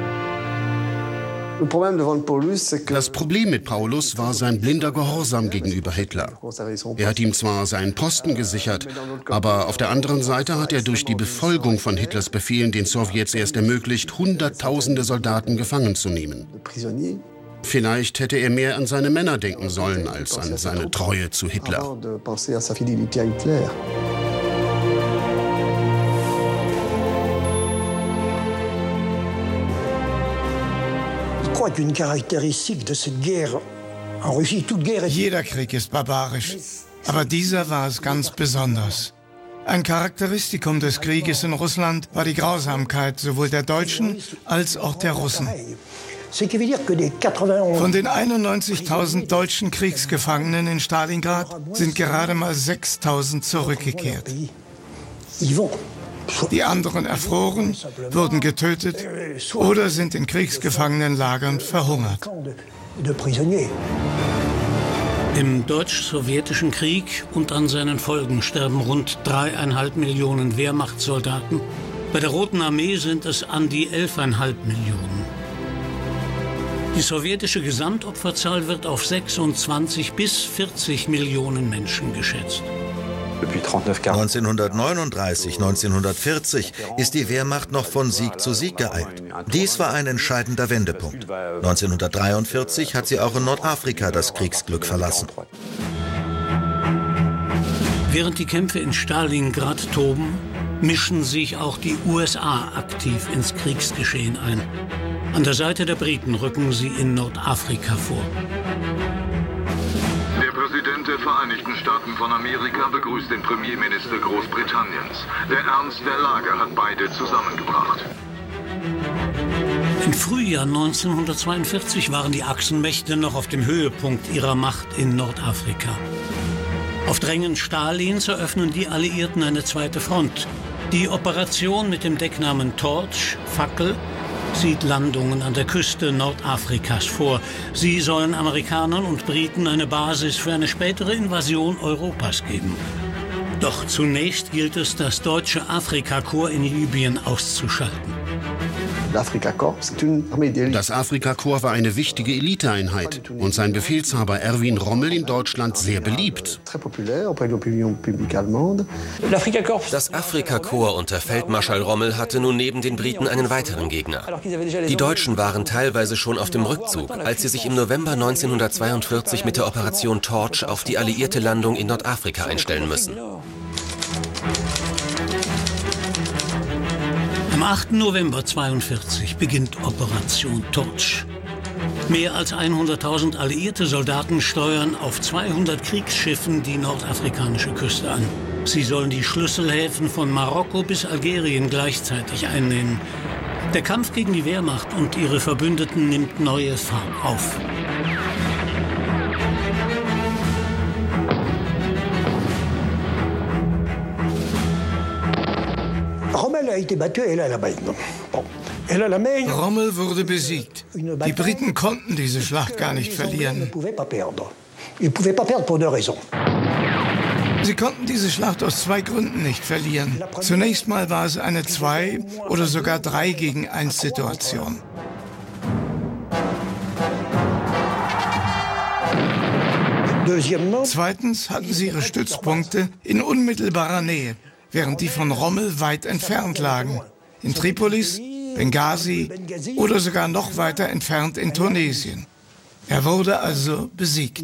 Das Problem mit Paulus war sein blinder Gehorsam gegenüber Hitler. Er hat ihm zwar seinen Posten gesichert, aber auf der anderen Seite hat er durch die Befolgung von Hitlers Befehlen den Sowjets erst ermöglicht, Hunderttausende Soldaten gefangen zu nehmen. Vielleicht hätte er mehr an seine Männer denken sollen, als an seine Treue zu Hitler. Jeder Krieg ist barbarisch, aber dieser war es ganz besonders. Ein Charakteristikum des Krieges in Russland war die Grausamkeit sowohl der Deutschen als auch der Russen. Von den 91.000 deutschen Kriegsgefangenen in Stalingrad sind gerade mal 6.000 zurückgekehrt. Die anderen erfroren, wurden getötet oder sind in Kriegsgefangenenlagern verhungert. Im deutsch-sowjetischen Krieg und an seinen Folgen sterben rund 3,5 Millionen Wehrmachtssoldaten. Bei der Roten Armee sind es an die 11,5 Millionen. Die sowjetische Gesamtopferzahl wird auf 26 bis 40 Millionen Menschen geschätzt. 1939, 1940 ist die Wehrmacht noch von Sieg zu Sieg geeilt. Dies war ein entscheidender Wendepunkt. 1943 hat sie auch in Nordafrika das Kriegsglück verlassen. Während die Kämpfe in Stalingrad toben, mischen sich auch die USA aktiv ins Kriegsgeschehen ein. An der Seite der Briten rücken sie in Nordafrika vor. Der Präsident der Vereinigten Staaten von Amerika begrüßt den Premierminister Großbritanniens. Der Ernst der Lage hat beide zusammengebracht. Im Frühjahr 1942 waren die Achsenmächte noch auf dem Höhepunkt ihrer Macht in Nordafrika. Auf Drängen Stalins eröffnen die Alliierten eine zweite Front. Die Operation mit dem Decknamen Torch, Fackel, sieht Landungen an der Küste Nordafrikas vor. Sie sollen Amerikanern und Briten eine Basis für eine spätere Invasion Europas geben. Doch zunächst gilt es, das deutsche Afrikakorps in Libyen auszuschalten. Das Afrikakorps war eine wichtige Eliteeinheit und sein Befehlshaber Erwin Rommel in Deutschland sehr beliebt. Das Afrikakorps unter Feldmarschall Rommel hatte nun neben den Briten einen weiteren Gegner. Die Deutschen waren teilweise schon auf dem Rückzug, als sie sich im November 1942 mit der Operation Torch auf die alliierte Landung in Nordafrika einstellen müssen. Am 8. November 1942 beginnt Operation Torch. Mehr als 100.000 alliierte Soldaten steuern auf 200 Kriegsschiffen die nordafrikanische Küste an. Sie sollen die Schlüsselhäfen von Marokko bis Algerien gleichzeitig einnehmen. Der Kampf gegen die Wehrmacht und ihre Verbündeten nimmt neue Fahrt auf. Rommel wurde besiegt. Die Briten konnten diese Schlacht gar nicht verlieren. Sie konnten diese Schlacht aus 2 Gründen nicht verlieren. Zunächst mal war es eine 2 oder sogar 3 gegen 1 Situation. Zweitens hatten sie ihre Stützpunkte in unmittelbarer Nähe, während die von Rommel weit entfernt lagen. In Tripolis Benghazi oder sogar noch weiter entfernt in Tunesien. Er wurde also besiegt.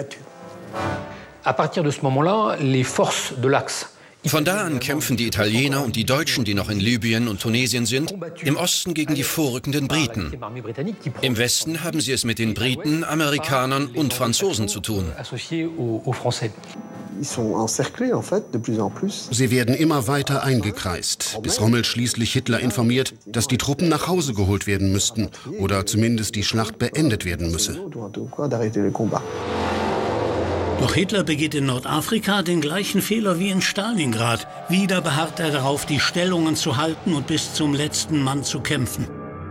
Von da an kämpfen die Italiener und die Deutschen, die noch in Libyen und Tunesien sind, im Osten gegen die vorrückenden Briten. Im Westen haben sie es mit den Briten, Amerikanern und Franzosen zu tun. Sie werden immer weiter eingekreist, bis Rommel schließlich Hitler informiert, dass die Truppen nach Hause geholt werden müssten oder zumindest die Schlacht beendet werden müsse. Doch Hitler begeht in Nordafrika den gleichen Fehler wie in Stalingrad. Wieder beharrt er darauf, die Stellungen zu halten und bis zum letzten Mann zu kämpfen.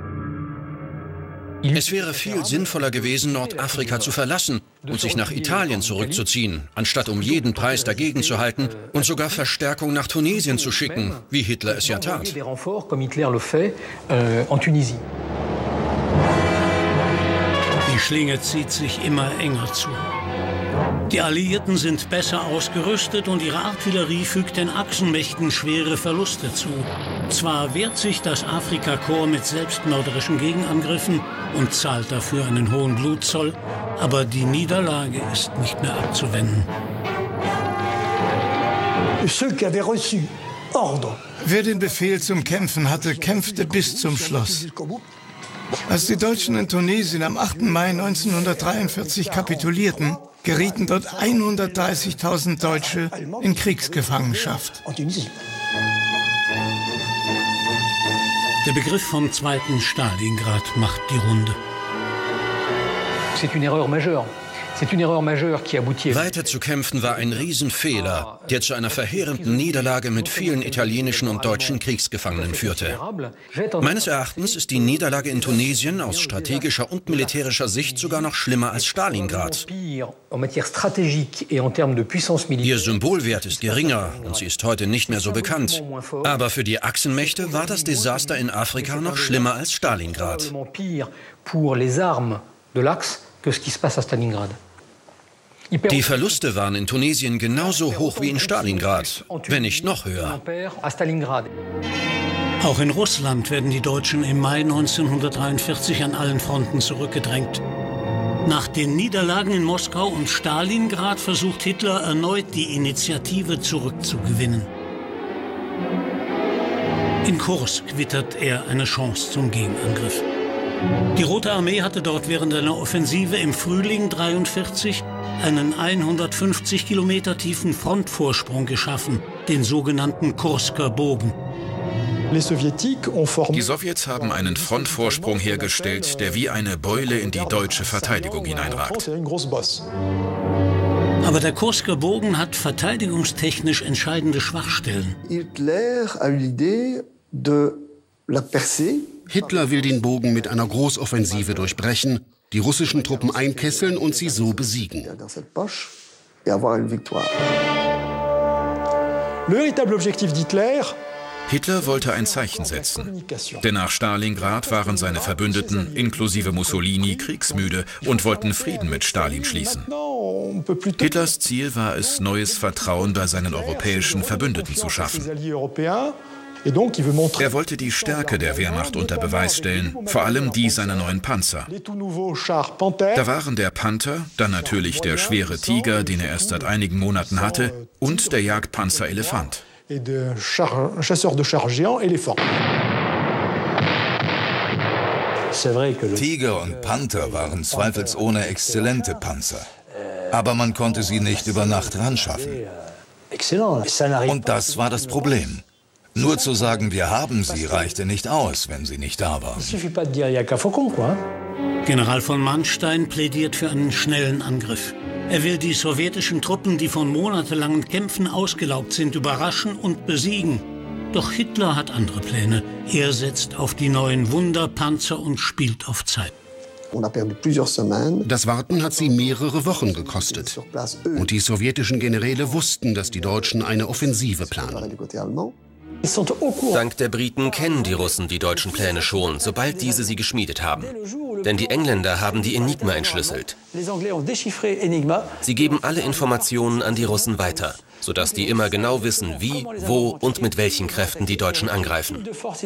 Es wäre viel sinnvoller gewesen, Nordafrika zu verlassen und sich nach Italien zurückzuziehen, anstatt um jeden Preis dagegen zu halten und sogar Verstärkung nach Tunesien zu schicken, wie Hitler es ja tat. Die Schlinge zieht sich immer enger zu. Die Alliierten sind besser ausgerüstet und ihre Artillerie fügt den Achsenmächten schwere Verluste zu. Zwar wehrt sich das Afrikakorps mit selbstmörderischen Gegenangriffen und zahlt dafür einen hohen Blutzoll, aber die Niederlage ist nicht mehr abzuwenden. Wer den Befehl zum Kämpfen hatte, kämpfte bis zum Schluss. Als die Deutschen in Tunesien am 8. Mai 1943 kapitulierten, gerieten dort 130.000 Deutsche in Kriegsgefangenschaft. Der Begriff vom zweiten Stalingrad macht die Runde. Weiter zu kämpfen war ein Riesenfehler, der zu einer verheerenden Niederlage mit vielen italienischen und deutschen Kriegsgefangenen führte. Meines Erachtens ist die Niederlage in Tunesien aus strategischer und militärischer Sicht sogar noch schlimmer als Stalingrad. Ihr Symbolwert ist geringer und sie ist heute nicht mehr so bekannt. Aber für die Achsenmächte war das Desaster in Afrika noch schlimmer als Stalingrad. Die Verluste waren in Tunesien genauso hoch wie in Stalingrad, wenn nicht noch höher. Auch in Russland werden die Deutschen im Mai 1943 an allen Fronten zurückgedrängt. Nach den Niederlagen in Moskau und Stalingrad versucht Hitler erneut, die Initiative zurückzugewinnen. In Kursk wittert er eine Chance zum Gegenangriff. Die Rote Armee hatte dort während einer Offensive im Frühling 1943 einen 150 Kilometer tiefen Frontvorsprung geschaffen, den sogenannten Kursker Bogen. Die Sowjets haben einen Frontvorsprung hergestellt, der wie eine Beule in die deutsche Verteidigung hineinragt. Aber der Kursker Bogen hat verteidigungstechnisch entscheidende Schwachstellen. Hitler will den Bogen mit einer Großoffensive durchbrechen, die russischen Truppen einkesseln und sie so besiegen. Hitler wollte ein Zeichen setzen, denn nach Stalingrad waren seine Verbündeten inklusive Mussolini kriegsmüde und wollten Frieden mit Stalin schließen. Hitlers Ziel war es, neues Vertrauen bei seinen europäischen Verbündeten zu schaffen. Er wollte die Stärke der Wehrmacht unter Beweis stellen, vor allem die seiner neuen Panzer. Da waren der Panther, dann natürlich der schwere Tiger, den er erst seit einigen Monaten hatte, und der Jagdpanzer Elefant. Tiger und Panther waren zweifelsohne exzellente Panzer. Aber man konnte sie nicht über Nacht ranschaffen. Und das war das Problem. Nur zu sagen, wir haben sie, reichte nicht aus, wenn sie nicht da waren. General von Manstein plädiert für einen schnellen Angriff. Er will die sowjetischen Truppen, die von monatelangen Kämpfen ausgelaugt sind, überraschen und besiegen. Doch Hitler hat andere Pläne. Er setzt auf die neuen Wunderpanzer und spielt auf Zeit. Das Warten hat sie mehrere Wochen gekostet. Und die sowjetischen Generäle wussten, dass die Deutschen eine Offensive planen. Dank der Briten kennen die Russen die deutschen Pläne schon, sobald diese sie geschmiedet haben. Denn die Engländer haben die Enigma entschlüsselt. Sie geben alle Informationen an die Russen weiter, sodass die immer genau wissen, wie, wo und mit welchen Kräften die Deutschen angreifen.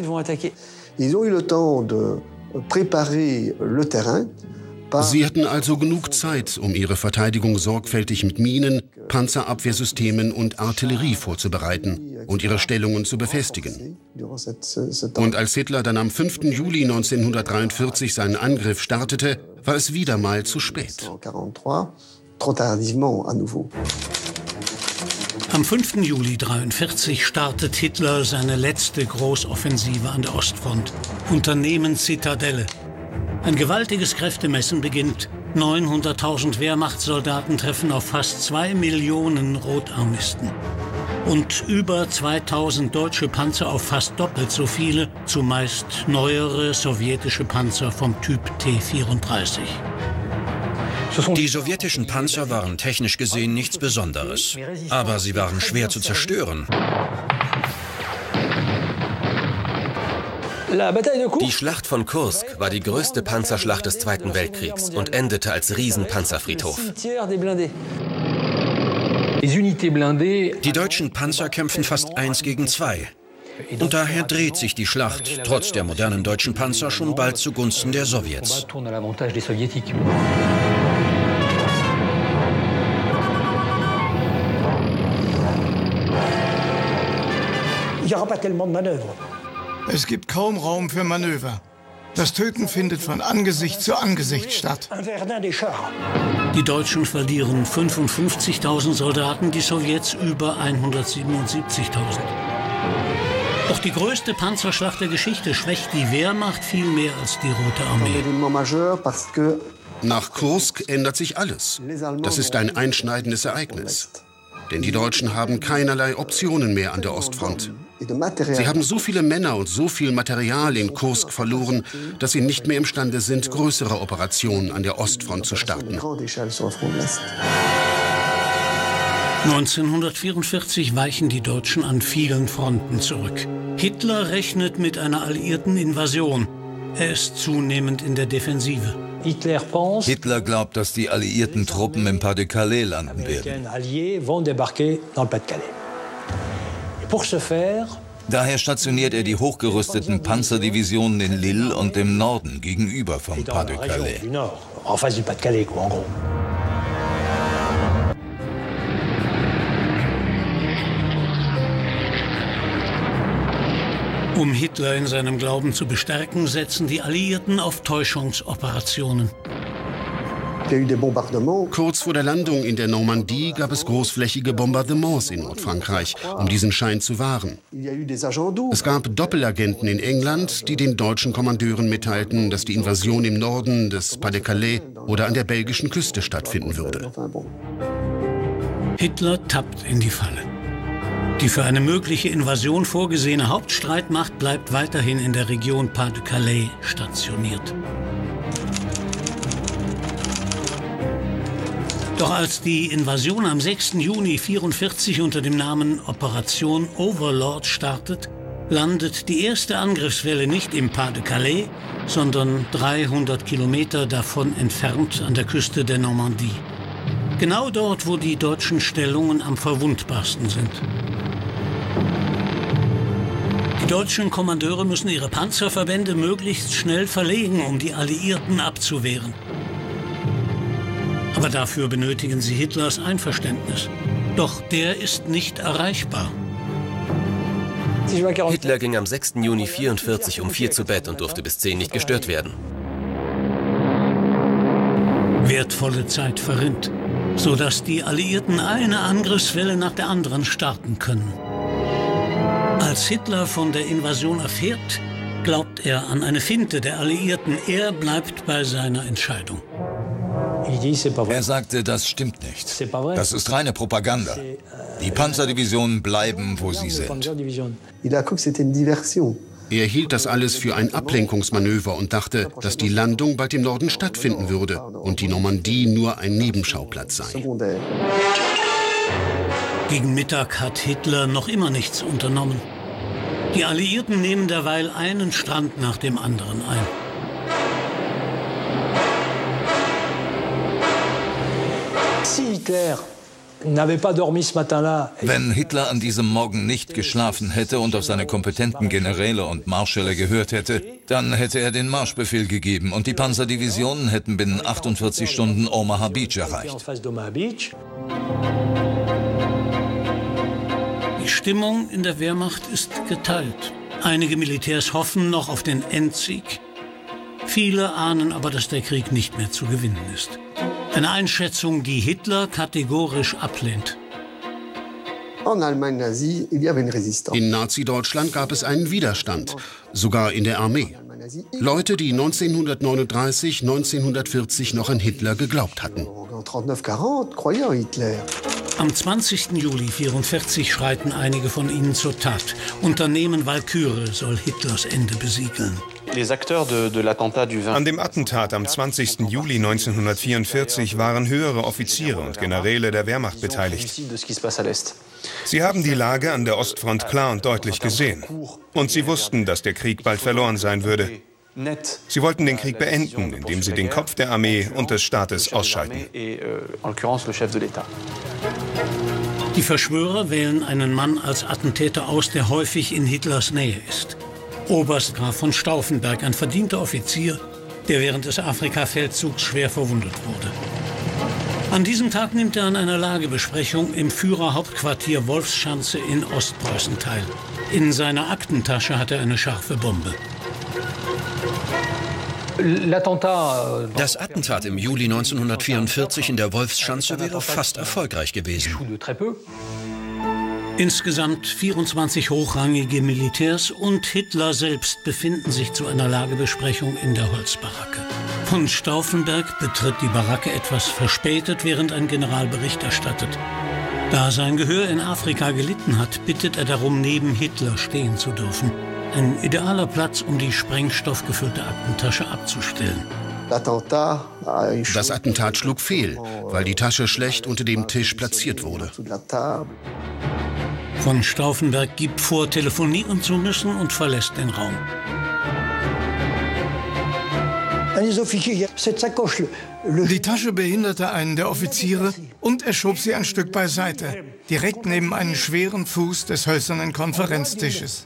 Sie hatten also genug Zeit, um ihre Verteidigung sorgfältig mit Minen, Panzerabwehrsystemen und Artillerie vorzubereiten und ihre Stellungen zu befestigen. Und als Hitler dann am 5. Juli 1943 seinen Angriff startete, war es wieder mal zu spät. Am 5. Juli 1943 startet Hitler seine letzte Großoffensive an der Ostfront, Unternehmen Zitadelle. Ein gewaltiges Kräftemessen beginnt. 900.000 Wehrmachtssoldaten treffen auf fast 2 Millionen Rotarmisten. Und über 2000 deutsche Panzer auf fast doppelt so viele, zumeist neuere sowjetische Panzer vom Typ T-34. Die sowjetischen Panzer waren technisch gesehen nichts Besonderes, aber sie waren schwer zu zerstören. Die Schlacht von Kursk war die größte Panzerschlacht des Zweiten Weltkriegs und endete als Riesenpanzerfriedhof. Die deutschen Panzer kämpfen fast 1 gegen 2. Und daher dreht sich die Schlacht, trotz der modernen deutschen Panzer, schon bald zugunsten der Sowjets. Es gibt kaum Raum für Manöver. Das Töten findet von Angesicht zu Angesicht statt. Die Deutschen verlieren 55.000 Soldaten, die Sowjets über 177.000. Doch die größte Panzerschlacht der Geschichte schwächt die Wehrmacht viel mehr als die Rote Armee. Nach Kursk ändert sich alles. Das ist ein einschneidendes Ereignis. Denn die Deutschen haben keinerlei Optionen mehr an der Ostfront. Sie haben so viele Männer und so viel Material in Kursk verloren, dass sie nicht mehr imstande sind, größere Operationen an der Ostfront zu starten. 1944 weichen die Deutschen an vielen Fronten zurück. Hitler rechnet mit einer alliierten Invasion. Er ist zunehmend in der Defensive. Hitler glaubt, dass die alliierten Truppen im Pas-de-Calais landen werden. Daher stationiert er die hochgerüsteten Panzerdivisionen in Lille und im Norden gegenüber vom Pas-de-Calais. Um Hitler in seinem Glauben zu bestärken, setzen die Alliierten auf Täuschungsoperationen. Kurz vor der Landung in der Normandie gab es großflächige Bombardements in Nordfrankreich, um diesen Schein zu wahren. Es gab Doppelagenten in England, die den deutschen Kommandeuren mitteilten, dass die Invasion im Norden des Pas-de-Calais oder an der belgischen Küste stattfinden würde. Hitler tappt in die Falle. Die für eine mögliche Invasion vorgesehene Hauptstreitmacht bleibt weiterhin in der Region Pas-de-Calais stationiert. Doch als die Invasion am 6. Juni 1944 unter dem Namen Operation Overlord startet, landet die erste Angriffswelle nicht im Pas-de-Calais, sondern 300 Kilometer davon entfernt an der Küste der Normandie. Genau dort, wo die deutschen Stellungen am verwundbarsten sind. Die deutschen Kommandeure müssen ihre Panzerverbände möglichst schnell verlegen, um die Alliierten abzuwehren. Aber dafür benötigen sie Hitlers Einverständnis. Doch der ist nicht erreichbar. Hitler ging am 6. Juni 1944 um 4 zu Bett und durfte bis 10 nicht gestört werden. Wertvolle Zeit verrinnt, sodass die Alliierten eine Angriffswelle nach der anderen starten können. Als Hitler von der Invasion erfährt, glaubt er an eine Finte der Alliierten. Er bleibt bei seiner Entscheidung. Er sagte, das stimmt nicht. Das ist reine Propaganda. Die Panzerdivisionen bleiben, wo sie sind. Er hielt das alles für ein Ablenkungsmanöver und dachte, dass die Landung bald im Norden stattfinden würde und die Normandie nur ein Nebenschauplatz sei. Gegen Mittag hat Hitler noch immer nichts unternommen. Die Alliierten nehmen derweil einen Strand nach dem anderen ein. Wenn Hitler an diesem Morgen nicht geschlafen hätte und auf seine kompetenten Generäle und Marschälle gehört hätte, dann hätte er den Marschbefehl gegeben und die Panzerdivisionen hätten binnen 48 Stunden Omaha Beach erreicht. Die Stimmung in der Wehrmacht ist geteilt. Einige Militärs hoffen noch auf den Endsieg. Viele ahnen aber, dass der Krieg nicht mehr zu gewinnen ist. Eine Einschätzung, die Hitler kategorisch ablehnt. In Nazi-Deutschland gab es einen Widerstand, sogar in der Armee. Leute, die 1939, 1940 noch an Hitler geglaubt hatten. Am 20. Juli 1944 schreiten einige von ihnen zur Tat. Unternehmen Walküre soll Hitlers Ende besiegeln. An dem Attentat am 20. Juli 1944 waren höhere Offiziere und Generäle der Wehrmacht beteiligt. Sie haben die Lage an der Ostfront klar und deutlich gesehen. Und sie wussten, dass der Krieg bald verloren sein würde. Sie wollten den Krieg beenden, indem sie den Kopf der Armee und des Staates ausschalten. Die Verschwörer wählen einen Mann als Attentäter aus, der häufig in Hitlers Nähe ist. Oberst Graf von Stauffenberg, ein verdienter Offizier, der während des Afrika-Feldzugs schwer verwundet wurde. An diesem Tag nimmt er an einer Lagebesprechung im Führerhauptquartier Wolfschanze in Ostpreußen teil. In seiner Aktentasche hat er eine scharfe Bombe. Das Attentat im Juli 1944 in der Wolfschanze wäre fast erfolgreich gewesen. Insgesamt 24 hochrangige Militärs und Hitler selbst befinden sich zu einer Lagebesprechung in der Holzbaracke. Von Stauffenberg betritt die Baracke etwas verspätet, während ein General Bericht erstattet. Da sein Gehör in Afrika gelitten hat, bittet er darum, neben Hitler stehen zu dürfen. Ein idealer Platz, um die sprengstoffgefüllte Aktentasche abzustellen. Das Attentat schlug fehl, weil die Tasche schlecht unter dem Tisch platziert wurde. Von Stauffenberg gibt vor, telefonieren zu müssen und verlässt den Raum. Die Tasche behinderte einen der Offiziere und er schob sie ein Stück beiseite, direkt neben einen schweren Fuß des hölzernen Konferenztisches.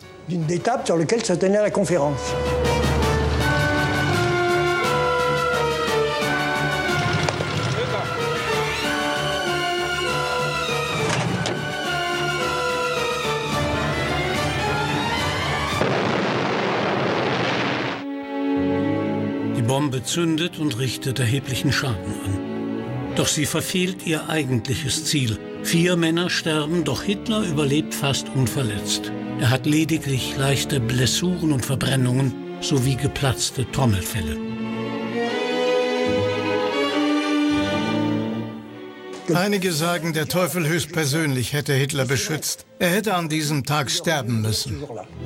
Die Bombe zündet und richtet erheblichen Schaden an. Doch sie verfehlt ihr eigentliches Ziel. 4 Männer sterben, doch Hitler überlebt fast unverletzt. Er hat lediglich leichte Blessuren und Verbrennungen sowie geplatzte Trommelfelle. Einige sagen, der Teufel höchstpersönlich hätte Hitler beschützt. Er hätte an diesem Tag sterben müssen.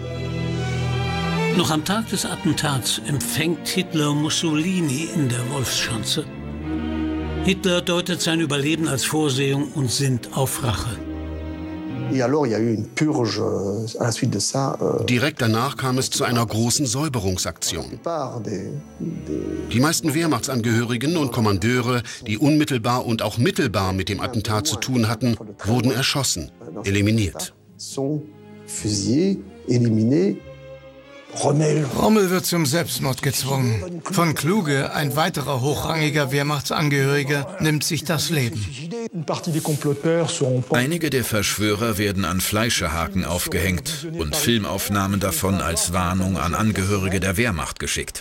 Noch am Tag des Attentats empfängt Hitler Mussolini in der Wolfschanze. Hitler deutet sein Überleben als Vorsehung und sinnt auf Rache. Direkt danach kam es zu einer großen Säuberungsaktion. Die meisten Wehrmachtsangehörigen und Kommandeure, die unmittelbar und auch mittelbar mit dem Attentat zu tun hatten, wurden erschossen, eliminiert. Rommel wird zum Selbstmord gezwungen. Von Kluge, ein weiterer hochrangiger Wehrmachtsangehöriger, nimmt sich das Leben. Einige der Verschwörer werden an Fleischehaken aufgehängt und Filmaufnahmen davon als Warnung an Angehörige der Wehrmacht geschickt.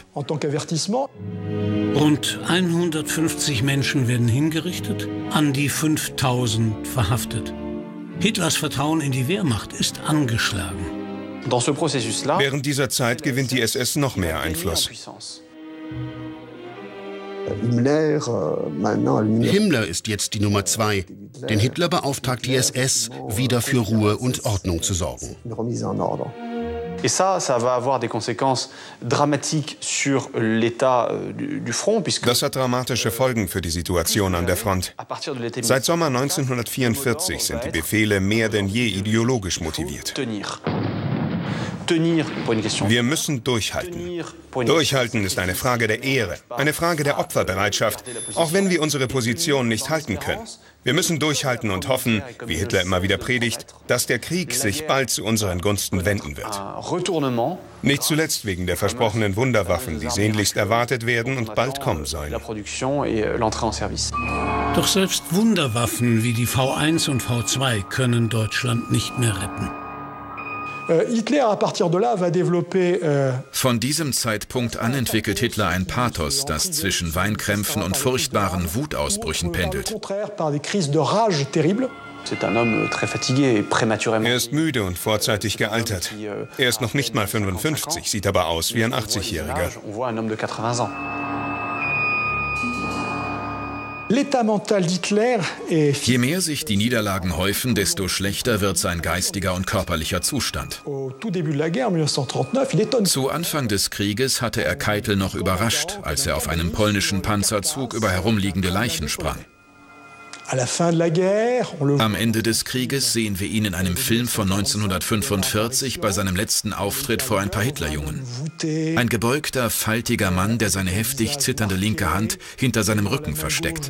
Rund 150 Menschen werden hingerichtet, an die 5000 verhaftet. Hitlers Vertrauen in die Wehrmacht ist angeschlagen. Während dieser Zeit gewinnt die SS noch mehr Einfluss. Himmler ist jetzt die Nummer 2, denn Hitler beauftragt die SS, wieder für Ruhe und Ordnung zu sorgen. Das hat dramatische Folgen für die Situation an der Front. Seit Sommer 1944 sind die Befehle mehr denn je ideologisch motiviert. Wir müssen durchhalten. Durchhalten ist eine Frage der Ehre, eine Frage der Opferbereitschaft, auch wenn wir unsere Position nicht halten können. Wir müssen durchhalten und hoffen, wie Hitler immer wieder predigt, dass der Krieg sich bald zu unseren Gunsten wenden wird. Nicht zuletzt wegen der versprochenen Wunderwaffen, die sehnlichst erwartet werden und bald kommen sollen. Doch selbst Wunderwaffen wie die V1 und V2 können Deutschland nicht mehr retten. Von diesem Zeitpunkt an entwickelt Hitler ein Pathos, das zwischen Weinkrämpfen und furchtbaren Wutausbrüchen pendelt. Er ist müde und vorzeitig gealtert. Er ist noch nicht mal 55, sieht aber aus wie ein 80-Jähriger. Je mehr sich die Niederlagen häufen, desto schlechter wird sein geistiger und körperlicher Zustand. Zu Anfang des Krieges hatte er Keitel noch überrascht, als er auf einem polnischen Panzerzug über herumliegende Leichen sprang. Am Ende des Krieges sehen wir ihn in einem Film von 1945 bei seinem letzten Auftritt vor ein paar Hitlerjungen. Ein gebeugter, faltiger Mann, der seine heftig zitternde linke Hand hinter seinem Rücken versteckt.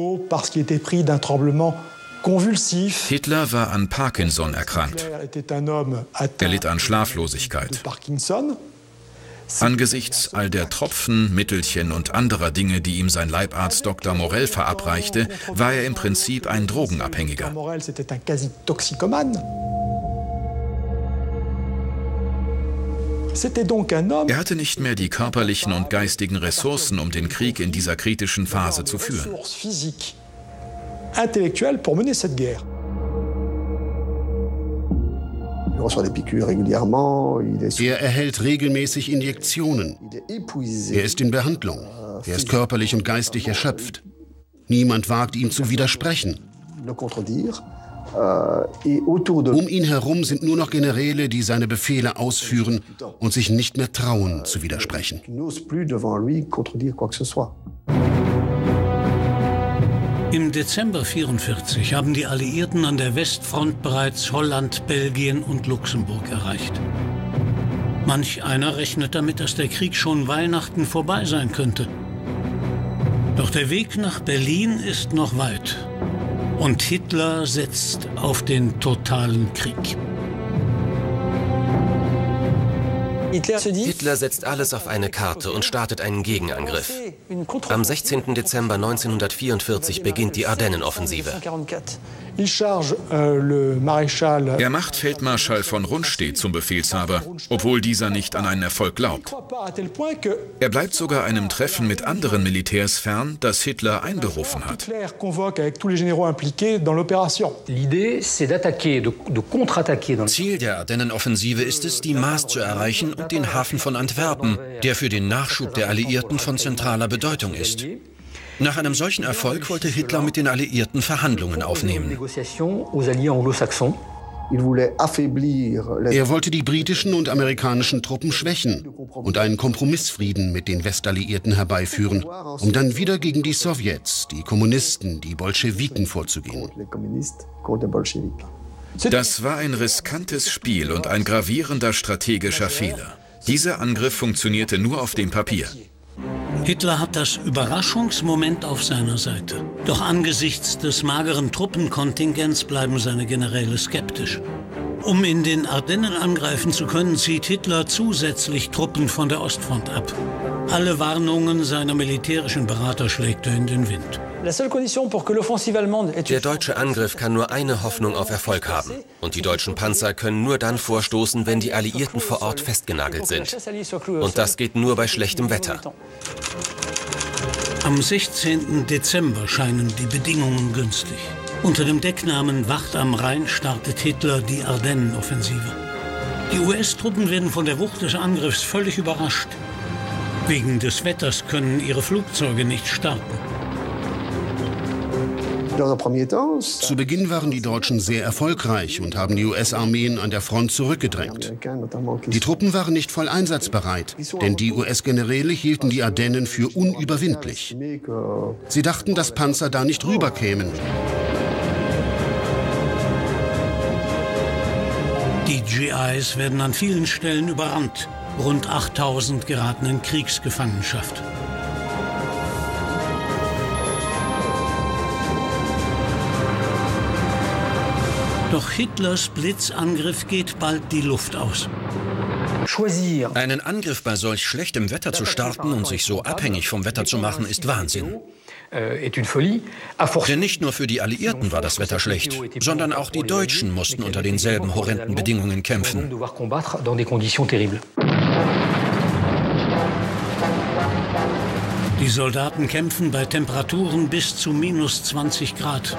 Hitler war an Parkinson erkrankt. Er litt an Schlaflosigkeit. Angesichts all der Tropfen, Mittelchen und anderer Dinge, die ihm sein Leibarzt Dr. Morell verabreichte, war er im Prinzip ein Drogenabhängiger. Er hatte nicht mehr die körperlichen und geistigen Ressourcen, um den Krieg in dieser kritischen Phase zu führen. Er erhält regelmäßig Injektionen. Er ist in Behandlung. Er ist körperlich und geistig erschöpft. Niemand wagt ihm zu widersprechen. Um ihn herum sind nur noch Generäle, die seine Befehle ausführen und sich nicht mehr trauen, zu widersprechen. Im Dezember 1944 haben die Alliierten an der Westfront bereits Holland, Belgien und Luxemburg erreicht. Manch einer rechnet damit, dass der Krieg schon Weihnachten vorbei sein könnte. Doch der Weg nach Berlin ist noch weit. Und Hitler setzt auf den totalen Krieg. Hitler setzt alles auf eine Karte und startet einen Gegenangriff. Am 16. Dezember 1944 beginnt die Ardennenoffensive. Er macht Feldmarschall von Rundstedt zum Befehlshaber, obwohl dieser nicht an einen Erfolg glaubt. Er bleibt sogar einem Treffen mit anderen Militärs fern, das Hitler einberufen hat. Ziel der Ardennenoffensive ist es, die Maas zu erreichen und den Hafen von Antwerpen, der für den Nachschub der Alliierten von zentraler Bedeutung ist. Nach einem solchen Erfolg wollte Hitler mit den Alliierten Verhandlungen aufnehmen. Er wollte die britischen und amerikanischen Truppen schwächen und einen Kompromissfrieden mit den Westalliierten herbeiführen, um dann wieder gegen die Sowjets, die Kommunisten, die Bolschewiken vorzugehen. Das war ein riskantes Spiel und ein gravierender strategischer Fehler. Dieser Angriff funktionierte nur auf dem Papier. Hitler hat das Überraschungsmoment auf seiner Seite. Doch angesichts des mageren Truppenkontingents bleiben seine Generäle skeptisch. Um in den Ardennen angreifen zu können, zieht Hitler zusätzlich Truppen von der Ostfront ab. Alle Warnungen seiner militärischen Berater schlägt er in den Wind. Der deutsche Angriff kann nur eine Hoffnung auf Erfolg haben. Und die deutschen Panzer können nur dann vorstoßen, wenn die Alliierten vor Ort festgenagelt sind. Und das geht nur bei schlechtem Wetter. Am 16. Dezember scheinen die Bedingungen günstig. Unter dem Decknamen Wacht am Rhein startet Hitler die Ardennenoffensive. Die US-Truppen werden von der Wucht des Angriffs völlig überrascht. Wegen des Wetters können ihre Flugzeuge nicht starten. Zu Beginn waren die Deutschen sehr erfolgreich und haben die US-Armeen an der Front zurückgedrängt. Die Truppen waren nicht voll einsatzbereit, denn die US-Generäle hielten die Ardennen für unüberwindlich. Sie dachten, dass Panzer da nicht rüberkämen. Die GIs werden an vielen Stellen überrannt. Rund 8000 geraten in Kriegsgefangenschaft. Doch Hitlers Blitzangriff geht bald die Luft aus. Einen Angriff bei solch schlechtem Wetter zu starten und sich so abhängig vom Wetter zu machen, ist Wahnsinn. Denn nicht nur für die Alliierten war das Wetter schlecht, sondern auch die Deutschen mussten unter denselben horrenden Bedingungen kämpfen. Die Soldaten kämpfen bei Temperaturen bis zu -20 Grad.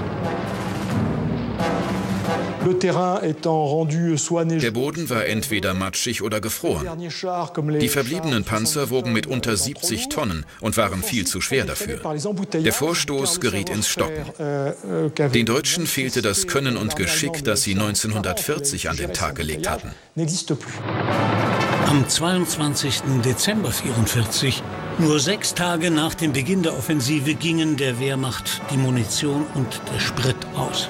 Der Boden war entweder matschig oder gefroren. Die verbliebenen Panzer wogen mitunter 70 Tonnen und waren viel zu schwer dafür. Der Vorstoß geriet ins Stocken. Den Deutschen fehlte das Können und Geschick, das sie 1940 an den Tag gelegt hatten. Am 22. Dezember 1944, nur 6 Tage nach dem Beginn der Offensive, gingen der Wehrmacht die Munition und der Sprit aus.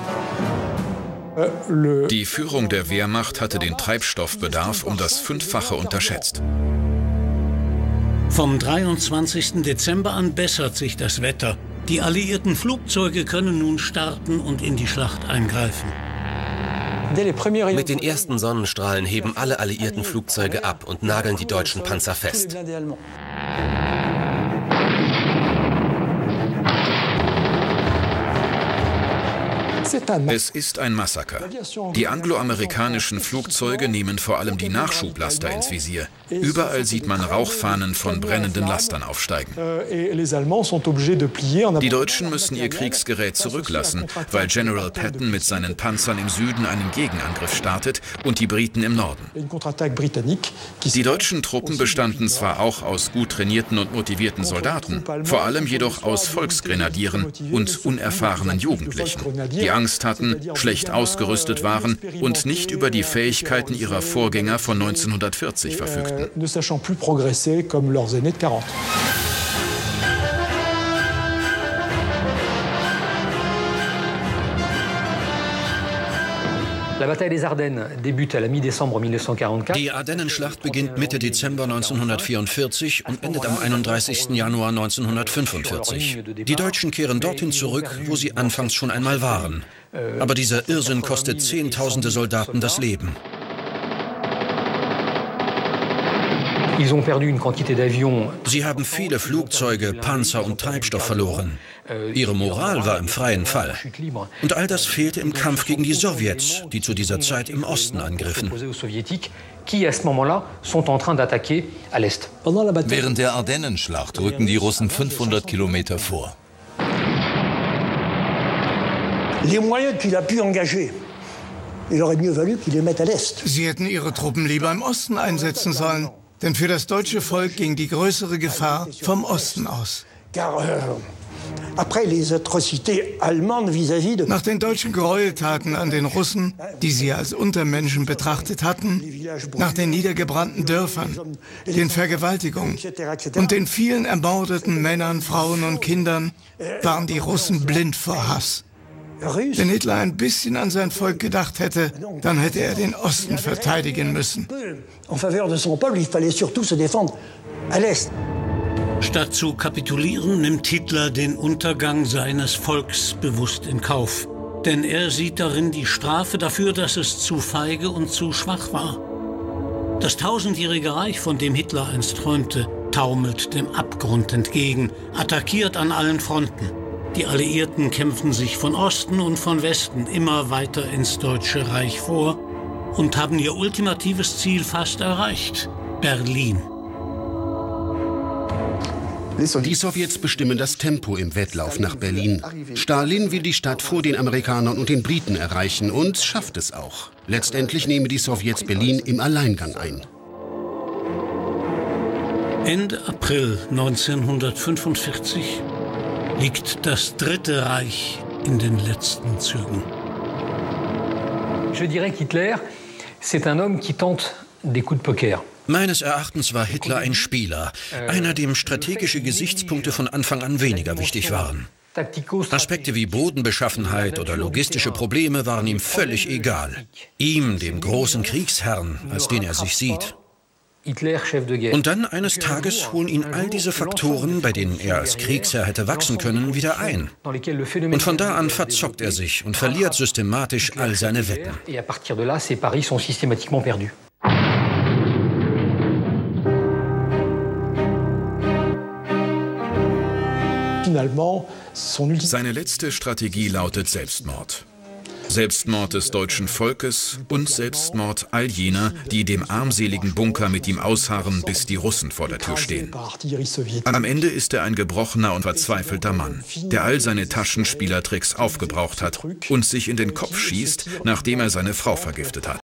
Die Führung der Wehrmacht hatte den Treibstoffbedarf um das 5-fache unterschätzt. Vom 23. Dezember an bessert sich das Wetter. Die alliierten Flugzeuge können nun starten und in die Schlacht eingreifen. Mit den ersten Sonnenstrahlen heben alle alliierten Flugzeuge ab und nageln die deutschen Panzer fest. Es ist ein Massaker. Die angloamerikanischen Flugzeuge nehmen vor allem die Nachschublaster ins Visier. Überall sieht man Rauchfahnen von brennenden Lastern aufsteigen. Die Deutschen müssen ihr Kriegsgerät zurücklassen, weil General Patton mit seinen Panzern im Süden einen Gegenangriff startet und die Briten im Norden. Die deutschen Truppen bestanden zwar auch aus gut trainierten und motivierten Soldaten, vor allem jedoch aus Volksgrenadieren und unerfahrenen Jugendlichen, die Angst hatten, schlecht ausgerüstet waren und nicht über die Fähigkeiten ihrer Vorgänger von 1940 verfügten. Die Ardennenschlacht beginnt Mitte Dezember 1944 und endet am 31. Januar 1945. Die Deutschen kehren dorthin zurück, wo sie anfangs schon einmal waren. Aber dieser Irrsinn kostet Zehntausende Soldaten das Leben. Sie haben viele Flugzeuge, Panzer und Treibstoff verloren. Ihre Moral war im freien Fall. Und all das fehlte im Kampf gegen die Sowjets, die zu dieser Zeit im Osten angriffen. Während der Ardennenschlacht rücken die Russen 500 Kilometer vor. Sie hätten ihre Truppen lieber im Osten einsetzen sollen. Denn für das deutsche Volk ging die größere Gefahr vom Osten aus. Nach den deutschen Gräueltaten an den Russen, die sie als Untermenschen betrachtet hatten, nach den niedergebrannten Dörfern, den Vergewaltigungen und den vielen ermordeten Männern, Frauen und Kindern, waren die Russen blind vor Hass. Wenn Hitler ein bisschen an sein Volk gedacht hätte, dann hätte er den Osten verteidigen müssen. Statt zu kapitulieren, nimmt Hitler den Untergang seines Volks bewusst in Kauf. Denn er sieht darin die Strafe dafür, dass es zu feige und zu schwach war. Das tausendjährige Reich, von dem Hitler einst träumte, taumelt dem Abgrund entgegen, attackiert an allen Fronten. Die Alliierten kämpfen sich von Osten und von Westen immer weiter ins Deutsche Reich vor und haben ihr ultimatives Ziel fast erreicht: Berlin. Die Sowjets bestimmen das Tempo im Wettlauf nach Berlin. Stalin will die Stadt vor den Amerikanern und den Briten erreichen und schafft es auch. Letztendlich nehmen die Sowjets Berlin im Alleingang ein. Ende April 1945 liegt das Dritte Reich in den letzten Zügen. Meines Erachtens war Hitler ein Spieler, einer, dem strategische Gesichtspunkte von Anfang an weniger wichtig waren. Aspekte wie Bodenbeschaffenheit oder logistische Probleme waren ihm völlig egal. Ihm, dem großen Kriegsherrn, als den er sich sieht. Und dann eines Tages holen ihn all diese Faktoren, bei denen er als Kriegsherr hätte wachsen können, wieder ein. Und von da an verzockt er sich und verliert systematisch all seine Wetten. Seine letzte Strategie lautet Selbstmord. Selbstmord des deutschen Volkes und Selbstmord all jener, die dem armseligen Bunker mit ihm ausharren, bis die Russen vor der Tür stehen. Am Ende ist er ein gebrochener und verzweifelter Mann, der all seine Taschenspielertricks aufgebraucht hat und sich in den Kopf schießt, nachdem er seine Frau vergiftet hat.